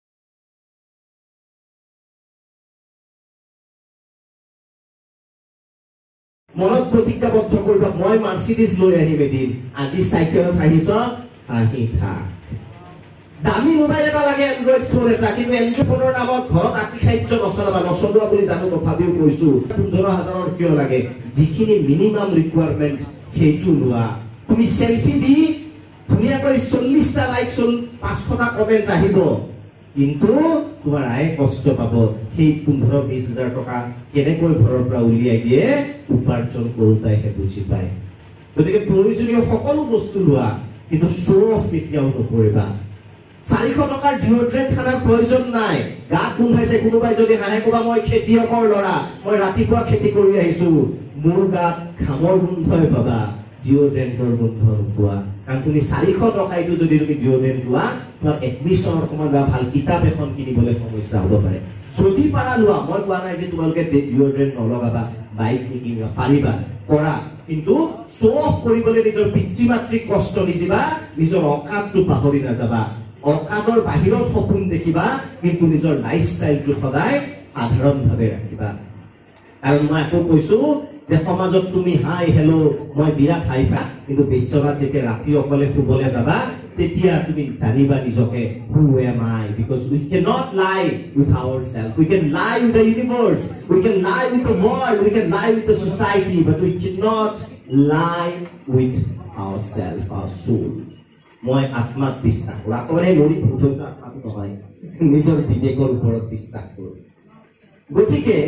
মনত প্ৰতিজ্ঞাবদ্ধ কৰিবা, মই মাৰ্চিডিজ লৈ আহিম এদিন। আজি চাইকেলত আহিছ, আহি থাক। দামী মোবাইল এটা লাগে, এণ্ড্ৰইড ফোন এটা, কিন্তু এণ্ড্ৰইড ফোনৰ নামত ঘৰত আতি খাদ্য নচলাবা। নচলোৱা বুলি জানো, তথাপিও কৈছো। পোন্ধৰ হাজাৰৰ কিয় লাগে? যিখিনি মিনিমাম ৰিকুৱাৰমেণ্ট সেইটো লোৱা। তুমি চেলফি দি ধুনীয়াকৈ চল্লিশটা লাইক, পাঁচশটা কমেণ্ট আহিব, কিন্তু তোমাৰ আয়ে কষ্ট পাব। সেই পোন্ধৰ বিশ হাজাৰ টকা কেনেকৈ ঘৰৰ পৰা উলিয়াই দিয়ে, উপাৰ্জন কৰোতাইহে বুজি পায়। গতিকে প্ৰয়োজনীয় সকলো বস্তু লোৱা কিন্তু শো অফ কেতিয়াও নকৰিবা চাৰিশ টকাৰ ডিঅড্ৰেন্ট খানাৰ প্ৰয়োজন নাই গা গোন্ধাইছে কোনোবাই যদি হাঁহে কবা মই খেতিয়কৰ ল'ৰা মই ৰাতিপুৱা খেতি কৰি আহিছো মোৰ গাত ঘামৰ গোন্ধই পাবা ডিঅড্ৰেন্টৰ গোন্ধ নোপোৱা কাৰণ তুমি চাৰিশ টকাইটো যদি তুমি ডিঅড্ৰেন্ট লোৱা তোমাৰ এডমিশ্যনৰ সময়ত বা ভাল কিতাপ এখন কিনিবলৈ সমস্যা হ'ব পাৰে যদি পাৰা লোৱা মই কোৱা নাই যে তোমালোকে ডিঅড্ৰেন্ট নলগাবা বাইক নিকিনিবা পাৰিবা কৰা কিন্তু শো অফ কৰিবলৈ নিজৰ পিতৃ মাতৃক কষ্ট নিদিবা নিজৰ অকাতটো পাহৰি নাযাবা অকাতৰ বাহিৰত সপোন দেখিবা কিন্তু নিজৰ লাইফষ্টাইলটো সদায় সাধাৰণভাৱে ৰাখিবা আৰু মই আকৌ কৈছো যে সমাজত তুমি হাই হেলো মই বিৰাট হাইফা কিন্তু বিশ্বনাথ যেতিয়া ৰাতি অকলে শুবলৈ যাবা তেতিয়া তুমি জানিবা নিজকে who am I because we cannot lie with ourselves we can lie with the universe we can lie with the world we can lie with the society but we cannot lie with ourselves our soul মই আত্মাত বিশ্বাস কৰো আত্মাৰে মৰি ভূত হৈছে আত্মাটো নহয় নিজৰ বিবেকৰ ওপৰত বিশ্বাস কৰো গতিকে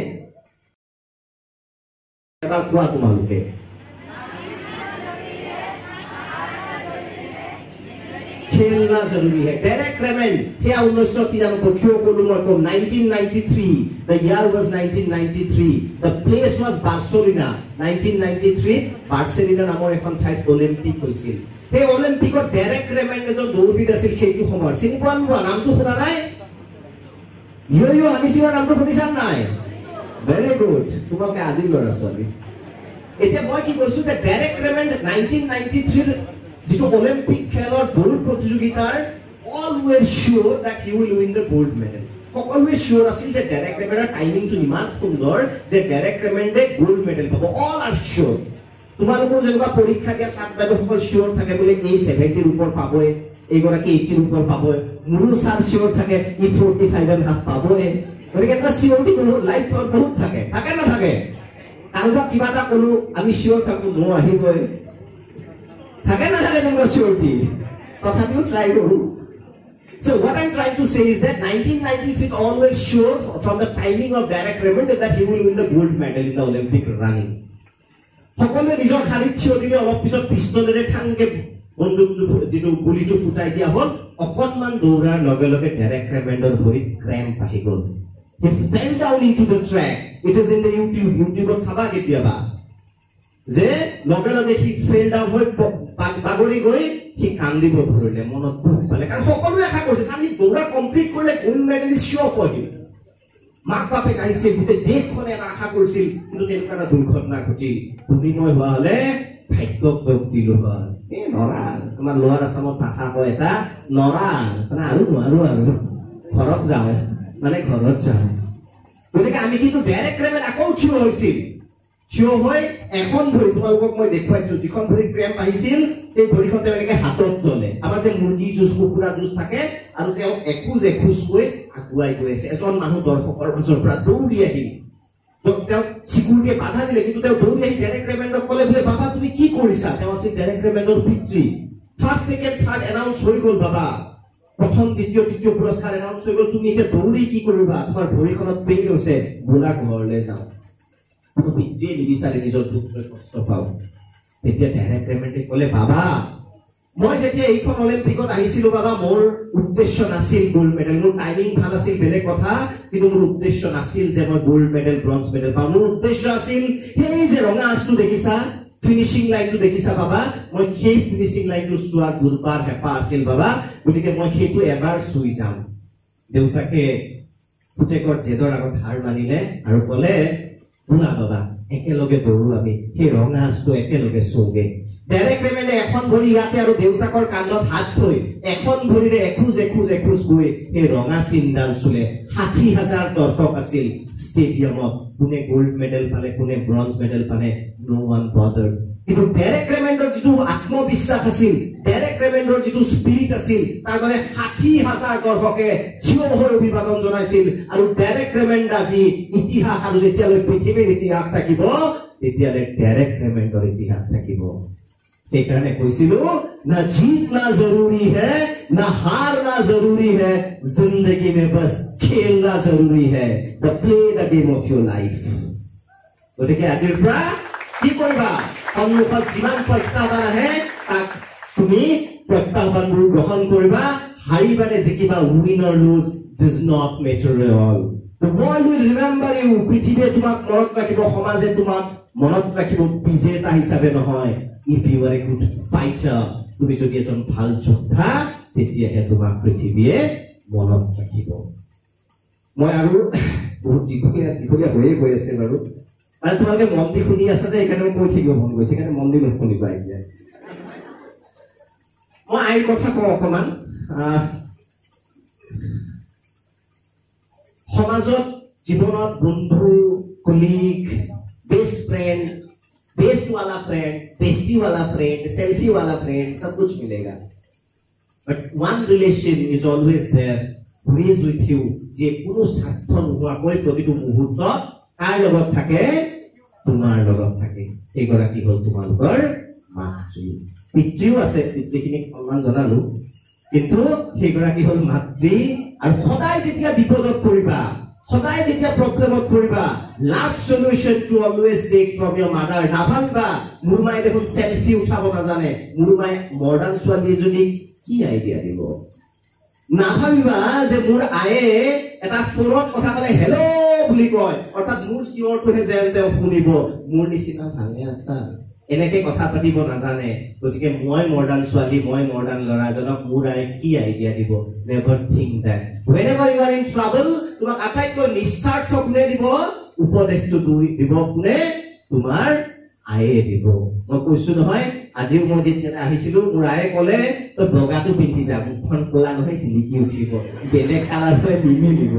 এবাৰ কোৱা তোমালোকে खेलना जरूरी है डेरेक क्लेमेंट हे उन्नीस सौ तिरानवे क्यों बोलूं मैं को nineteen ninety-three the year was nineteen ninety-three the place was Barcelona nineteen ninety-three Barcelona নামৰ এখন ঠাইত অলিম্পিক হৈছিল हे অলিম্পিকত ডেৰেক ক্লেমেন্ট এজন দৌৰবিদ আছিল সেইটো সময়ৰ চিনি পোৱা নোপোৱা নামটো শুনা নাই ইয়ো ইয়ো আনিছিনৰ নামটো শুনিছা নাই ভেৰি গুড তোমালোকে আজি ল'ৰা ছোৱালী এতিয়া মই কি কৈছো যে ডেৰেক ক্লেমেন্ট nineteen ninety-three যিটো অলিম্পিক খেলৰ দৌৰ প্ৰতিযোগিতাৰ all were sure that he will win the gold medal সকলোৱে sure আছিল যে ডেৰেক ক্লেমেন্টৰ টাইমিংটো ইমান সুন্দৰ যে ডেৰেক ক্লেমেন্টে গোল্ড মেডেল পাব all are sure তোমালোকৰ যেনেকুৱা পৰীক্ষা দিয়া ছাত্ৰসকল sure থাকে বোলে এই seventy ৰ ওপৰ পাবই এইগৰাকী eighty ৰ ওপৰ পাবই মোৰো ছাৰ sure থাকে ই forty-five ৰ হাত পাবই গতিকে এটা চিয়ৰিটি কোনো লাইফত বহুত থাকে থাকে না থাকে কাৰোবাক কিবা এটা ক'লো আমি sure থাকো মোৰ আহিবই থাকে না থাকে তোমরা সিওরিটি তথাপিও ট্রাই করো so what I'm trying to say is that nineteen ninety-three always sure from the timing of Derek Clement that he will win the gold medal in the Olympic running সকলে নিজৰ খালিত চিয়ৰিলে অলপ পিছত পিস্তলেৰে ঠাংকে বন্দুকটো যেটো গুলিটো ফুটাই দিয়া হল অকনমান দৌৰাৰ লগে লগে Derek Clementor ভৰিত ক্ৰেম্প আহি গল he fell down into the track it is in the YouTube YouTube চাবা কেতিয়াবা যে লগে লগে he fell down হৈ বাগৰি গৈ he কান্দিব ধৰিলে মনত দুখ পালে কাৰণ সকলোৱে আশা কৰিছে কাৰণ সি দৌৰা কমপ্লিট কৰিলে গোল্ড মেডেলিষ্ট শ্ব' হৈ মাক বাপে আহিছে গোটেই দেশখনে আশা কৰিছিল কিন্তু তেনেকুৱা এটা দুৰ্ঘটনা ঘটিল বিনিময় হোৱা হলে ভাগ্যক দিলো হয় এই নৰা তোমাৰ লোৱাৰ আছামত ভাষা কয় এটা নৰা মানে আৰু নোৱাৰো আৰু ঘৰত যাওঁ মানে ঘৰত যাওঁ গতিকে আমি কিন্তু ডেৰেক ক্লেমেন্ট আকৌ থিয় হৈছিল থিয় হৈ এখন ভৰি তোমালোকক মই দেখুৱাইছো যিখন ভৰি ক্ৰেম্প আহিছিল এই ভৰিখন তেওঁ এনেকে হাতত ল'লে আমাৰ যে মুৰ্গী জুচ কুকুৰা জুচ থাকে আৰু তেওঁ এখোজ এখোজ গৈ আগুৱাই গৈ আছে এজন মানুহ দৰ্শকৰ মাজৰ পৰা দৌৰি আহিল তেওঁ চিকুৰিটিয়ে বাধা দিলে কিন্তু তেওঁ দৌৰি আহি ডেৰেক ক্লেমেন্টক ক'লে বোলে বাবা তুমি কি কৰিছা তেওঁ আছিল ডেৰেক ক্লেমেন্টৰ পিতৃ ফাৰ্ষ্ট ছেকেণ্ড থাৰ্ড এনাউন্স হৈ গ'ল বাবা প্ৰথম দ্বিতীয় তৃতীয় পুৰস্কাৰ এনাউন্স হৈ গ'ল তুমি এতিয়া দৌৰি কি কৰিবা তোমাৰ ভৰিখনত পেইন হৈছে বোলা ঘৰলৈ যাওঁ পিতৃয়ে নিবিচাৰে নিজৰ পুত্ৰই কষ্ট পাওঁ তেতিয়া ডেৰেক ক্লেমেন্টে ক'লে বাবা মই যেতিয়া এইখন অলিম্পিকত আহিছিলো বাবা মোৰ উদ্দেশ্য নাছিল গোল্ড মেডেল মোৰ টাইমিং ভাল আছিল বেলেগ কথা কিন্তু মোৰ উদ্দেশ্য নাছিল যে মই গোল্ড মেডেল ব্ৰঞ্জ মেডেল পাম মোৰ উদ্দেশ্য আছিল সেই যে ৰঙা আঁচটো দেখিছা ফিনিশিং লাইনটো দেখিছা বাবা মই সেই ফিনিশিং লাইনটো চোৱাৰ দুৰ্বাৰ হেঁপাহ আছিল বাবা গতিকে মই সেইটো এবাৰ চুই যাম দেউতাকে পুতেকৰ জেদৰ আগত হাৰ মানিলে আৰু ক'লে শুনা বাবা একেলগে দৌৰো আমি সেই ৰঙা আঁচটো একেলগে চৌগে ডেৰেক ক্লেমেন্টে এখন ভৰি ইয়াতে আৰু দেউতাকৰ কান্ধত হাত থৈ এখন ভৰিৰে এখোজ এখোজ এখোজ গৈ সেই ৰঙা চিনডাল চুলে ষাঠি হাজাৰ দৰ্শক আছিল ষ্টেডিয়ামত কোনে গোল্ড মেডেল পালে কোনে ব্ৰঞ্জ মেডেল পালে নো ওৱান বদাৰ্ড কিন্তু ডেৰেক ক্লেমেন্টৰ যিটো আত্মবিশ্বাস আছিল ডেৰেক ক্লেমেন্টৰ যিটো স্পিৰিট আছিল তাৰ মানে ষাঠি হাজাৰ দৰ্শকে থিয় হৈ অভিবাদন জনাইছিল আৰু ডেৰেক ক্লেমেন্ট আজি ইতিহাস আৰু যেতিয়ালৈ পৃথিৱীৰ ইতিহাস থাকিব তেতিয়ালৈ ডেৰেক ক্লেমেন্টৰ ইতিহাস থাকিব সেইকাৰণে কৈছিলো না जीतना जरूरी है ना हारना जरूरी है जिंदगी में बस खेलना जरूरी है the play the game of your life গতিকে আজিৰ পৰা কি কৰিবা সন্মুখত যিমান প্ৰত্যাহ্বান আহে তাক তুমি প্ৰত্যাহ্বানবোৰ গ্ৰহণ কৰিবা হাৰিবানে জিকিবা win or lose does not matter at all the world will remember you পৃথিৱীয়ে তোমাক মনত ৰাখিব সমাজে তোমাক মনত ৰাখিব বিজেতা হিচাপে নহয় if you are a good fighter তুমি যদি এজন ভাল যোদ্ধা তেতিয়াহে তোমাক পৃথিৱীয়ে মনত ৰাখিব মই আৰু বহুত দীঘলীয়া দীঘলীয়া হৈয়ে গৈ আছে বাৰু আৰু তোমালোকে মন দি শুনি আছা যে এইকাৰণে মই কৈ থাকিব মন গৈছে সেইকাৰণে মন দি নুশুনিবা এতিয়া মই আইৰ কথা কওঁ অকণমান সমাজত জীৱনত বন্ধু কলিগ बेस्ट फ्रेंड बेस्ट वाला फ्रेंड बेस्टी वाला फ्रेंड सेल्फी वाला फ्रेंड सब कुछ मिलेगा but one relation is always there who is with you जे কোনো স্বার্থ নোহোৱাকৈ প্ৰতিটো মুহূৰ্তত কাৰ লগত থাকে তোমাৰ লগত থাকে এইগৰাকী হ'ল তোমালোকৰ মাতৃ পিতৃও আছে পিতৃখিনিক সন্মান জনালো কিন্তু সেইগৰাকী হ'ল মাতৃ আৰু সদায় যেতিয়া বিপদত পৰিবা সদায় যেতিয়া প্ৰব্লেমত পৰিবা last solution to always take from your mother নাভাবিবা মোৰ মায়ে দেখোন সেলফি উঠাব নাজানে মোৰ মায়ে মডাৰ্ণ ছোৱালী যদি কি আইডিয়া দিব নাভাবিবা যে মোৰ আয়ে এটা ফোনত কথা ক'লে হেল্ল' বুলি কয় অৰ্থাৎ মোৰ চিঞৰটোহে যেন তেওঁ শুনিব মোৰ নিচিনা ভালে আছা এনেকে কথা পাতিব নাজানে গতিকে মই মডাৰ্ণ ছোৱালী মই মডাৰ্ণ ল'ৰাজনক মোৰ আয়ে কি আইডিয়া দিব never think that whenever you are in trouble তোমাক আটাইতকৈ নিস্বাৰ্থ কোনে দিব উপদেশটো দিব কোনে তোমাৰ আয়ে দিব মই কৈছো নহয় আজিও মই যেতিয়া আহিছিলো মোৰ আয়ে ক'লে তো বগাটো পিন্ধি যা মুখখন ক'লা নহয় চিলিকি উঠিব বেলেগ কালাৰ হৈ নিমিলিব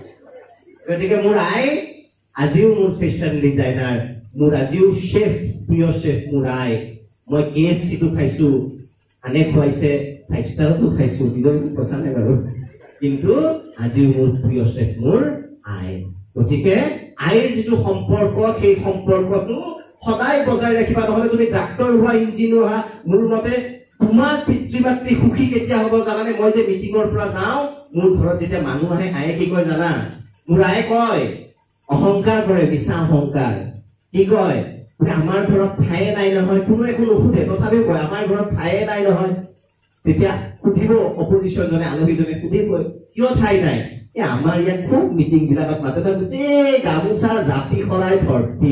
গতিকে মোৰ আয়ে আজিও মোৰ ফেশ্বন ডিজাইনাৰ মোৰ আজিও শেফ প্ৰিয় শেফ মোৰ আয়ে মই কে এফ চি টো খাইছো আনে খুৱাইছে ফাইভ ষ্টাৰতো খাইছো নিজৰ পইচা নাই বাৰু কিন্তু আজিও মোৰ প্ৰিয় শেফ মোৰ আয়ে গতিকে আইৰ যিটো সম্পৰ্ক সেই সম্পৰ্কটো সদায় বজাই ৰাখিবা নহলে তুমি ডাক্তৰ হোৱা ইঞ্জিনিয়াৰ হোৱা মোৰ মতে তোমাৰ পিতৃ মাতৃ সুখী কেতিয়া হ'ব জানানে মই যে মিটিঙৰ পৰা যাওঁ মোৰ ঘৰত যেতিয়া মানুহ আহে আয়ে কি কয় জানা মোৰ আয়ে কয় অহংকাৰ কৰে মিছা অহংকাৰ কি কয় আমাৰ ঘৰত ঠায়ে নাই নহয় কোনো একো নুসুধে তথাপিও কয় আমাৰ ঘৰত ঠায়ে নাই নহয় তেতিয়া সুধিব অপজিশ্যনজনে আলহীজনে সুধিব কিয় ঠাই নাই এ আমাৰ ইয়াত খুব মিটিং বিলাকত মাতে তাৰ গোটেই গামোচা জাপি খৰাই ভৰ্তি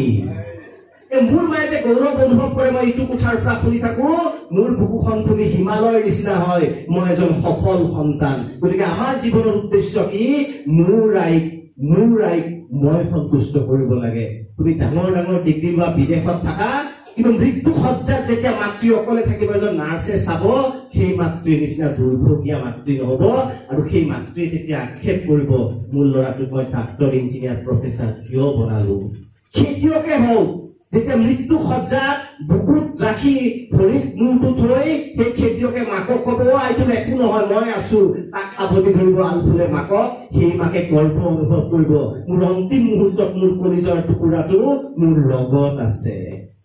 মোৰ মায়ে যে গৌৰৱ অনুভৱ কৰে মই ইটো কোঠাৰ পৰা শুনি থাকো মোৰ বুকুখন তুমি হিমালয়ৰ নিচিনা হয় মই এজন সফল সন্তান গতিকে আমাৰ জীৱনৰ উদ্দেশ্য কি মোৰ আইক মোৰ আইক মই সন্তুষ্ট কৰিব লাগে তুমি ডাঙৰ ডাঙৰ ডিগ্ৰী লোৱা বিদেশত থাকা কিন্তু মৃত্যু সজ্জাত যেতিয়া মাতৃ অকলে থাকিব এজন নাৰ্ছে চাব সেই মাতৃৰ নিচিনা দুৰ্ভগীয়া মাতৃ নহব আৰু সেই মাতৃয়ে তেতিয়া আক্ষেপ কৰিব মোৰ ল'ৰাটোক মই ডাক্তৰ ইঞ্জিনিয়াৰ প্ৰফেচাৰ কিয় বনালো খেতিয়কে হওক যেতিয়া মৃত্যু সজ্জাত বুকুত ৰাখি ভৰিত মূৰটো থৈ সেই খেতিয়কে মাকক ক'ব আইটোৰ একো নহয় মই আছো তাক আৱতি ধৰিব আলফুলে মাকক সেই মাকে গৰ্ব অনুভৱ কৰিব মোৰ অন্তিম মুহূৰ্তত মোৰ কলিজাৰ টুকুৰাটো মোৰ লগত আছে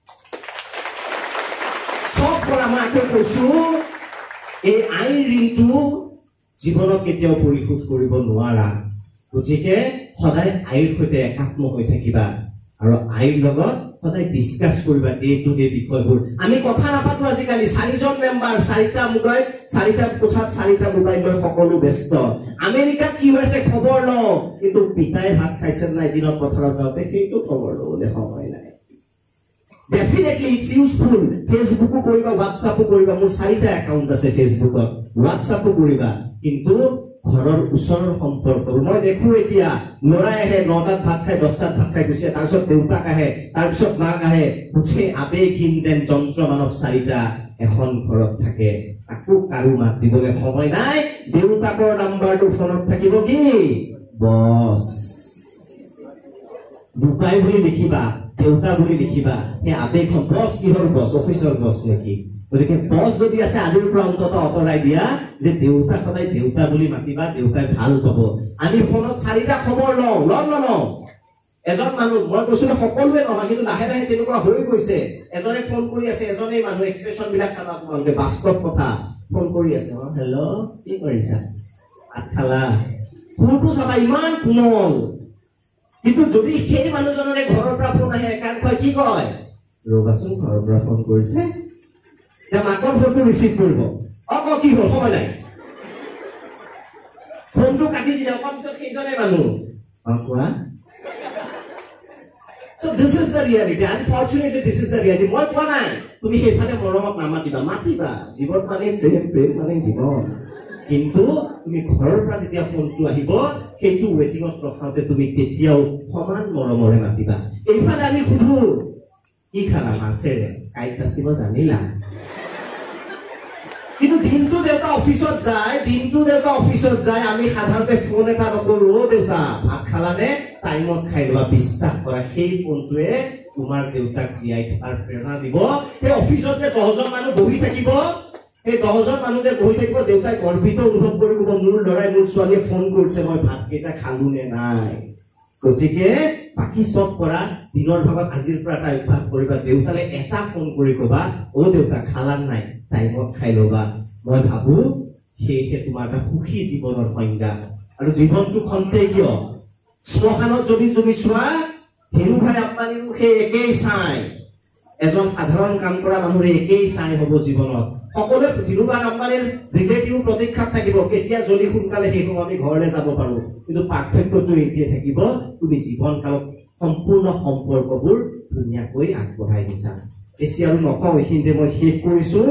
সব পৰা মই আকৌ কৈছো এই আইৰ ঋণটো জীৱনত কেতিয়াও পৰিশোধ কৰিব নোৱাৰা গতিকে সদায় আইৰ সৈতে একাত্ম হৈ থাকিবা আৰু আইৰ লগত সদায় ডিসকাস কৰিবা এইটো এই বিষয়বোৰ আমি কথা নাপাতো আজিকালি চাৰিজন মেম্বাৰ চাৰিটা মোবাইল চাৰিটা কোঠাত চাৰিটা মোবাইল লৈ সকলো ব্যস্ত আমেৰিকাত কি হৈছে খবৰ লওঁ কিন্তু পিতাই ভাত খাইছে নাই দিনত পথাৰত যাওঁতে সেইটো খবৰ ল'বলৈ সময় নাই Definitely it's useful. Facebook কৰিবা WhatsApp কৰিবা মোৰ চাৰিটা একাউন্ট আছে ফেসবুকত WhatsApp কৰিবা কিন্তু ঘৰৰ ওচৰৰ সম্পৰ্ক মই দেখো এতিয়া লৰাই আহে নটাত ভাত খাই দহটাত ভাত খাই গুছে তাৰ পিছত দেউতাক আহে তাৰ পিছত মাক আহে উঠে আবেগহীন যেন যন্ত্ৰ মানৱ চাৰিটা এখন ঘৰত থাকে আকো কাৰো মাত দিবলৈ সময় নাই দেউতাকৰ নাম্বাৰটো ফোনত থাকিব কি বস দুপাই বুলি লিখিবা দেউতা বুলি লিখিবা এই আবেগখন বস কিহৰ বস অফিচৰ বস নেকি গতিকে বস যদি আছে আজিৰ পৰা অন্তত অতৰাই দিয়া যে দেউতা সদায় দেউতা বুলি মাতিবা দেউতাই ভাল পাব আমি ফোনত চাৰিটা খবৰ লওঁ লওঁ লওঁ এজন মানুহ মই কৈছো সকলোৱে নহয় কিন্তু লাহে লাহে তেনেকুৱা হৈ গৈছে এজনে ফোন কৰি আছে এজনে মানুহ এক্সপ্ৰেছন বিলাক চাবা তোমালোকে বাস্তৱ কথা ফোন কৰি আছে অ হেল্ল' কি কৰিছা ভাত খালা ফোনটো চাবা ইমান কোমল কিন্তু যদি সেই মানুহজনৰে ঘৰৰ পৰা ফোন আহে কাক কয় কি কয় ৰবাচোন ঘৰৰ পৰা ফোন কৰিছে এতিয়া মাকৰ ফোনটো ৰিচিভ কৰিব অক কি হ'ল সময় নাই ফোনটো কাটি দিলে অকণ পিছত সেইজনে মানুহ অ কোৱা So this is the reality. Unfortunately, this is the reality. মই কোৱা নাই তুমি সেইফালে মৰমত নামাতিবা মাতিবা জীৱন মানে প্ৰেম প্ৰেম মানে জীৱন কিন্তু তুমি ঘৰৰ পৰা যেতিয়া ফোনটো আহিব সেইটো ৱেটিঙত ৰখাওঁতে তুমি তেতিয়াও সমান মৰমৰে মাতিবা এইফালে আমি সুধো কি খালা মাছেৰে কাইট বাচিব জানিলা কিন্তু দিনটো দেউতা অফিচত যায় দিনটো দেউতা অফিচত যায় আমি সাধাৰণতে ফোন এটা নকৰো দেউতা ভাত খালানে টাইমত খাই লোৱা বিশ্বাস কৰা সেই ফোনটোৱে তোমাৰ দেউতাক জীয়াই থকাৰ প্ৰেৰণা দিব সেই অফিচত যে দহজন মানুহ বহি থাকিব সেই দহজন মানুহ যে বহি থাকিব দেউতাই গৰ্বিত অনুভৱ কৰি ক'ব মোৰ ল'ৰাই মোৰ ছোৱালীয়ে ফোন কৰিছে মই ভাতকেইটা খালো নে নাই গতিকে বাকি সব কৰা দিনৰ ভাগত আজিৰ পৰা এটা অভ্যাস কৰিবা দেউতালে এটা ফোন কৰি ক'বা অ দেউতা খালা নাই টাইমত খাই ল'বা মই ভাবো সেয়ে তোমাৰ এটা সুখী জীৱনৰ সংজ্ঞা আৰু জীৱনটো খন্তে কিয় শ্মশানত যদি তুমি চোৱা ধীৰুভাই আম্বানীও সেই একেই চাই এজন সাধাৰণ কাম কৰা মানুহৰ একেই চাই হ'ব জীৱনত সকলোৱে ধীৰুভাই আম্বানীৰ ৰিলেটিভ প্ৰতীক্ষাত থাকিব কেতিয়া জলি সোনকালে শেষ হ'ব আমি ঘৰলৈ যাব পাৰো কিন্তু পাৰ্থক্যটো এতিয়া থাকিব তুমি জীৱন কালত সম্পূৰ্ণ সম্পৰ্কবোৰ ধুনীয়াকৈ আগবঢ়াই দিছা বেছি আৰু নকওঁ এইখিনিতে মই শেষ কৰিছো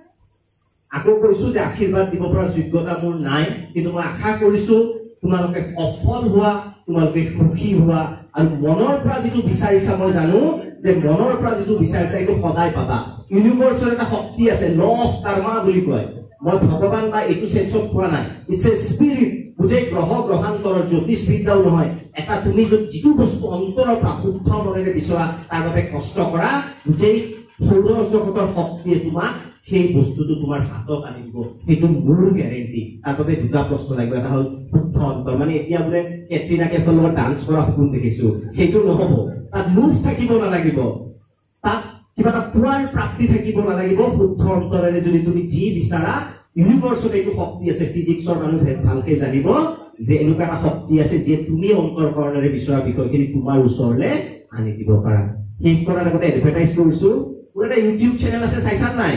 আকৌ কৈছো যে আশীৰ্বাদ দিব পৰা যোগ্যতা মোৰ নাই কিন্তু মই আশা কৰিছো তোমালোকে সফল হোৱা তোমালোকে সুখী হোৱা আৰু মনৰ পৰা যিটো বিচাৰিছা মই জানো যে মনৰ পৰা যিটো বিচাৰিছা এইটো সদায় পাবা ইউনিভাৰ্সৰ এটা শক্তি আছে ল অফ কাৰ্মা বুলি কয় মই ভগৱান বা এইটো সেন্সত কোৱা নাই ইটস এ স্পিৰিট বুজে গ্ৰহ গ্ৰহান্তৰৰ জ্যোতিষ বিদ্যাও নহয় এটা তুমি যিটো বস্তু অন্তৰৰ পৰা শুদ্ধ মনেৰে বিচৰা তাৰ বাবে কষ্ট কৰা বুজেই সৌৰ জগতৰ শক্তিয়ে তোমাক সেই বস্তুটো তোমাৰ হাতত আনি দিব সেইটো মোৰ গ্যাৰেন্টি তাৰ বাবে দুটা প্ৰশ্ন লাগিব এটা হ'ল শুদ্ধ অন্তৰ মানে এতিয়া বোলে কেটৰিনা কেফৰ লগত ডান্স কৰা সপোন দেখিছো সেইটো নহব তাত মুভ থাকিব নালাগিব তাত কিবা এটা পুৱাৰ প্ৰাপ্তি থাকিব নালাগিব শুদ্ধ অন্তৰেৰে যদি তুমি যি বিচাৰা ইউনিভাৰ্সত এইটো শক্তি আছে ফিজিক্সৰ মানুহ ভালকে জানিব যে এনেকুৱা এটা শক্তি আছে যে তুমি অন্তৰকৰণেৰে বিচৰা বিষয়খিনি তোমাৰ ওচৰলে আনি দিব পাৰা শেষ কৰাৰ আগতে এডভাৰটাইজ কৰিছো মোৰ এটা ইউটিউব চেনেল আছে চাইছা নাই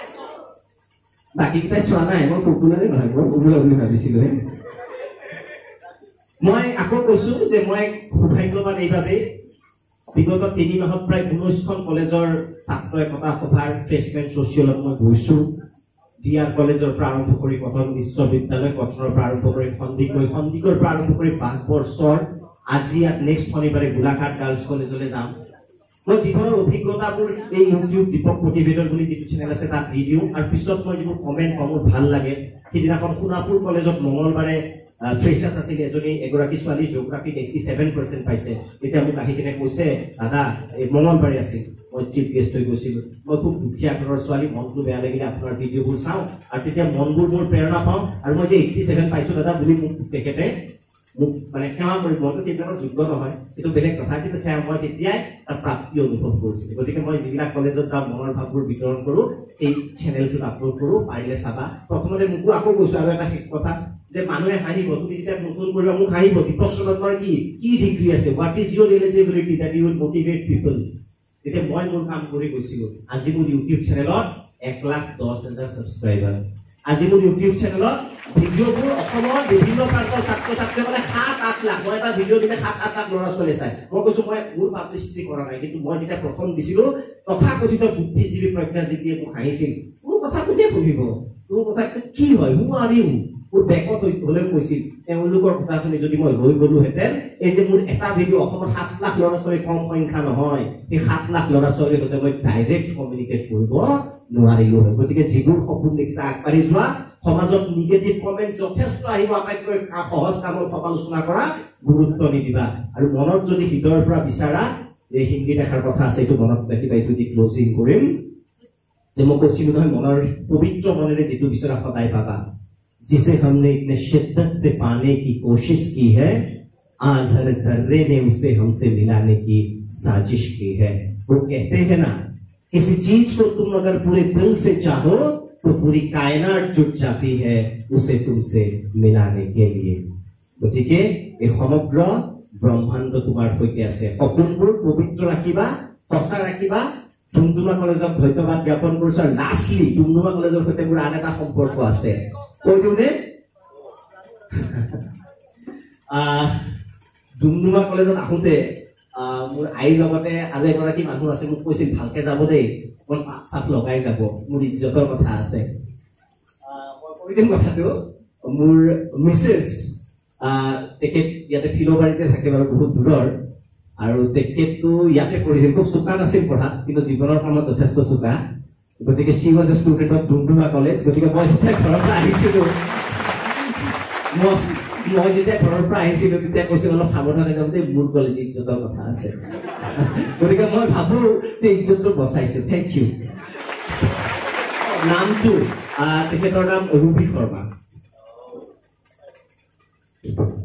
বাকি কিটাই চোৱা নাই মই পপুলাৰে নহয় মই পপুলাৰ বুলি ভাবিছিলো মই আকৌ কৈছো যে মই সৌভাগ্যৱান এইভাবে বিগত তিনি মাহত প্ৰায় ঊনৈশখন কলেজৰ ছাত্ৰ একতা সভাৰ ফ্ৰেছমেন ছচিয়েলত মই গৈছো ডিআৰ কলেজৰ পৰা আৰম্ভ কৰি কটন বিশ্ববিদ্যালয় কটনৰ পৰা আৰম্ভ কৰি সন্দিকৈ সন্দিকৰ পৰা আৰম্ভ কৰি বাঘবৰ্ষৰ আজি ইয়াত নেক্সট শনিবাৰে গোলাঘাট গাৰ্লছ কলেজলৈ যাম মই জীৱনৰ অভিজ্ঞতাবোৰ এই ইউটিউব দীপক মোটিভেটৰ বুলি যিটো চেনেল আছে তাত দি দিওঁ আৰু পিছত মই যিবোৰ কমেণ্ট পাওঁ মোৰ ভাল লাগে সিদিনাখন সোণাপুৰ কলেজত মঙলবাৰে ফ্ৰেছাৰ্ছ আছিল এজনী এগৰাকী ছোৱালী জিঅ'গ্ৰাফিত এইট্টি ছেভেন পাৰ্চেণ্ট পাইছে এতিয়া মোক আহি কিনে কৈছে দাদা এই মঙলবাৰে আছিল মই চিফ গেষ্ট হৈ গৈছিলো মই খুব দুখীয়া ঘৰৰ ছোৱালী মনটো বেয়া লাগিলে আপোনাৰ ভিডিঅ'বোৰ চাওঁ আৰু তেতিয়া মনবোৰ মোৰ প্ৰেৰণা পাওঁ আৰু মই যে এইট্টি ছেভেন পাইছো দাদা বুলি মোক তেখেতে মোক মানে সেৱা কৰি মইতো সেইবিলাকৰ যোগ্য নহয় এইটো বেলেগ কথা কিন্তু সেয়া মই তেতিয়াই তাৰ প্ৰাপ্তি অনুভৱ কৰিছিলো গতিকে মই যিবিলাক কলেজত যাওঁ মনৰ ভাৱবোৰ বিতৰণ কৰো এই চেনেলটোত আপলোড কৰো পাৰিলে চাবা প্ৰথমতে মোকো আকৌ কৈছো আৰু এটা শেষ কথা যে মানুহে হাঁহিব তুমি যেতিয়া নতুন কৰিবা মোক হাঁহিব দীপক চন্দ্ৰৰ কি কি ডিগ্ৰী আছে what is your eligibility that you will motivate people তেতিয়া মই মোৰ কাম কৰি গৈছিলো আজি মোৰ ইউটিউব চেনেলত এক লাখ দহ হাজাৰ ছাবস্ক্ৰাইবাৰ আজি মোৰ ইউটিউব চেনেলত ভিডিঅ'বোৰ অসমৰ বিভিন্ন প্ৰান্তৰ ছাত্ৰ ছাত্ৰীসকলে সাত আঠ লাখ মই এটা ভিডিঅ' দিলে সাত আঠ লাখ ল'ৰা ছোৱালী চাই মই কৈছো মই মোৰ পাব্লিচিটি কৰা নাই কিন্তু মই যেতিয়া প্ৰথম দিছিলো তথাকথিত বুদ্ধিজীৱী প্ৰজ্ঞাজীৱীয়ে মোক হাঁহিছিল মোৰ কথা কোনে শুনিব তোৰ কথা কি হয় হু আৰ ইউ মোৰ বেকত হলেও কৈছিল তেওঁলোকৰ কথা শুনি যদি মই হৈ গলোহেঁতেন এই যে মোৰ এটা ভিডিঅ' অসমৰ সাত লাখ ল'ৰা ছোৱালী কম সংখ্যা নহয় এই সাত লাখ ল'ৰা ছোৱালীৰ সৈতে মই ডাইৰেক্ট কমিউনিকেট কৰিব নোৱাৰিলো হয় গতিকে যিবোৰ সপোন দেখিছা আগবাঢ়ি যোৱা সমাজত নিগেটিভ কমেন্ট যথেষ্ট আহিব আটাইতকৈ সহজ কামৰ সমালোচনা কৰা গুৰুত্ব নিদিবা আৰু মনত যদি হৃদয়ৰ পৰা বিচাৰা এই হিন্দী দেখাৰ কথা আছে এইটো মনত ৰাখিবা এইটো দি ক্লোজিং কৰিম যে মই কৈছিলো নহয় মনৰ পবিত্ৰ মনেৰে যিটো বিচাৰা সদায় পাবা जिसे हमने इतने शिद्दत से पाने की कोशिश की है आज हर जर्रे ने उसे हमसे मिलाने की साजिश की है वो कहते हैं ना किसी चीज को तुम अगर पूरे दिल से चाहो तो पूरी कायनात जुट जाती है उसे तुमसे मिलाने के लिए গতিকে এই সমগ্ৰ ব্ৰহ্মাণ্ড তোমাৰ সৈতে আছে সপোনবোৰ পবিত্ৰ ৰাখিবা সঁচা ৰাখিবা ডুমডুমা কলেজক ধন্যবাদ জ্ঞাপন কৰিছো আৰু লাষ্টলি ডুমডুমা কলেজৰ সৈতে মোৰ আন এটা সম্পৰ্ক আছে কৈ দিওঁনে ডুমডুমা কলেজত আহোঁতে মোৰ আইৰ লগতে আৰু এগৰাকী মানুহ আছে মোক কৈছিল ভালকে যাব দেই অকণ পাপ চাপ লগাই যাব মোৰ ইজ্জতৰ কথা আছে মই কৈ দিম কথাটো মোৰ মিছেছ তেখেত ইয়াতে ফিলবাৰীতে থাকে বাৰু বহুত দূৰৰ আৰু তেখেতটো ইয়াতে পঢ়িছিল খুব চোকা নাছিল পঢ়াত কিন্তু জীৱনৰ কামত যথেষ্ট চোকা গতিকে she was a student of Doomdooma college গতিকে মই যেতিয়া ঘৰৰ পৰা আহিছিলোঁ মই মই যেতিয়া ঘৰৰ পৰা আহিছিলোঁ তেতিয়া কৈছিল অলপ সাৱধানে যাম দেই মোৰ কলেজ ইজ্জতৰ কথা আছে গতিকে মই ভাবো যে ইজ্জতটো বচাইছো থেংক ইউ নামটো তেখেতৰ নাম ৰুবি শৰ্মা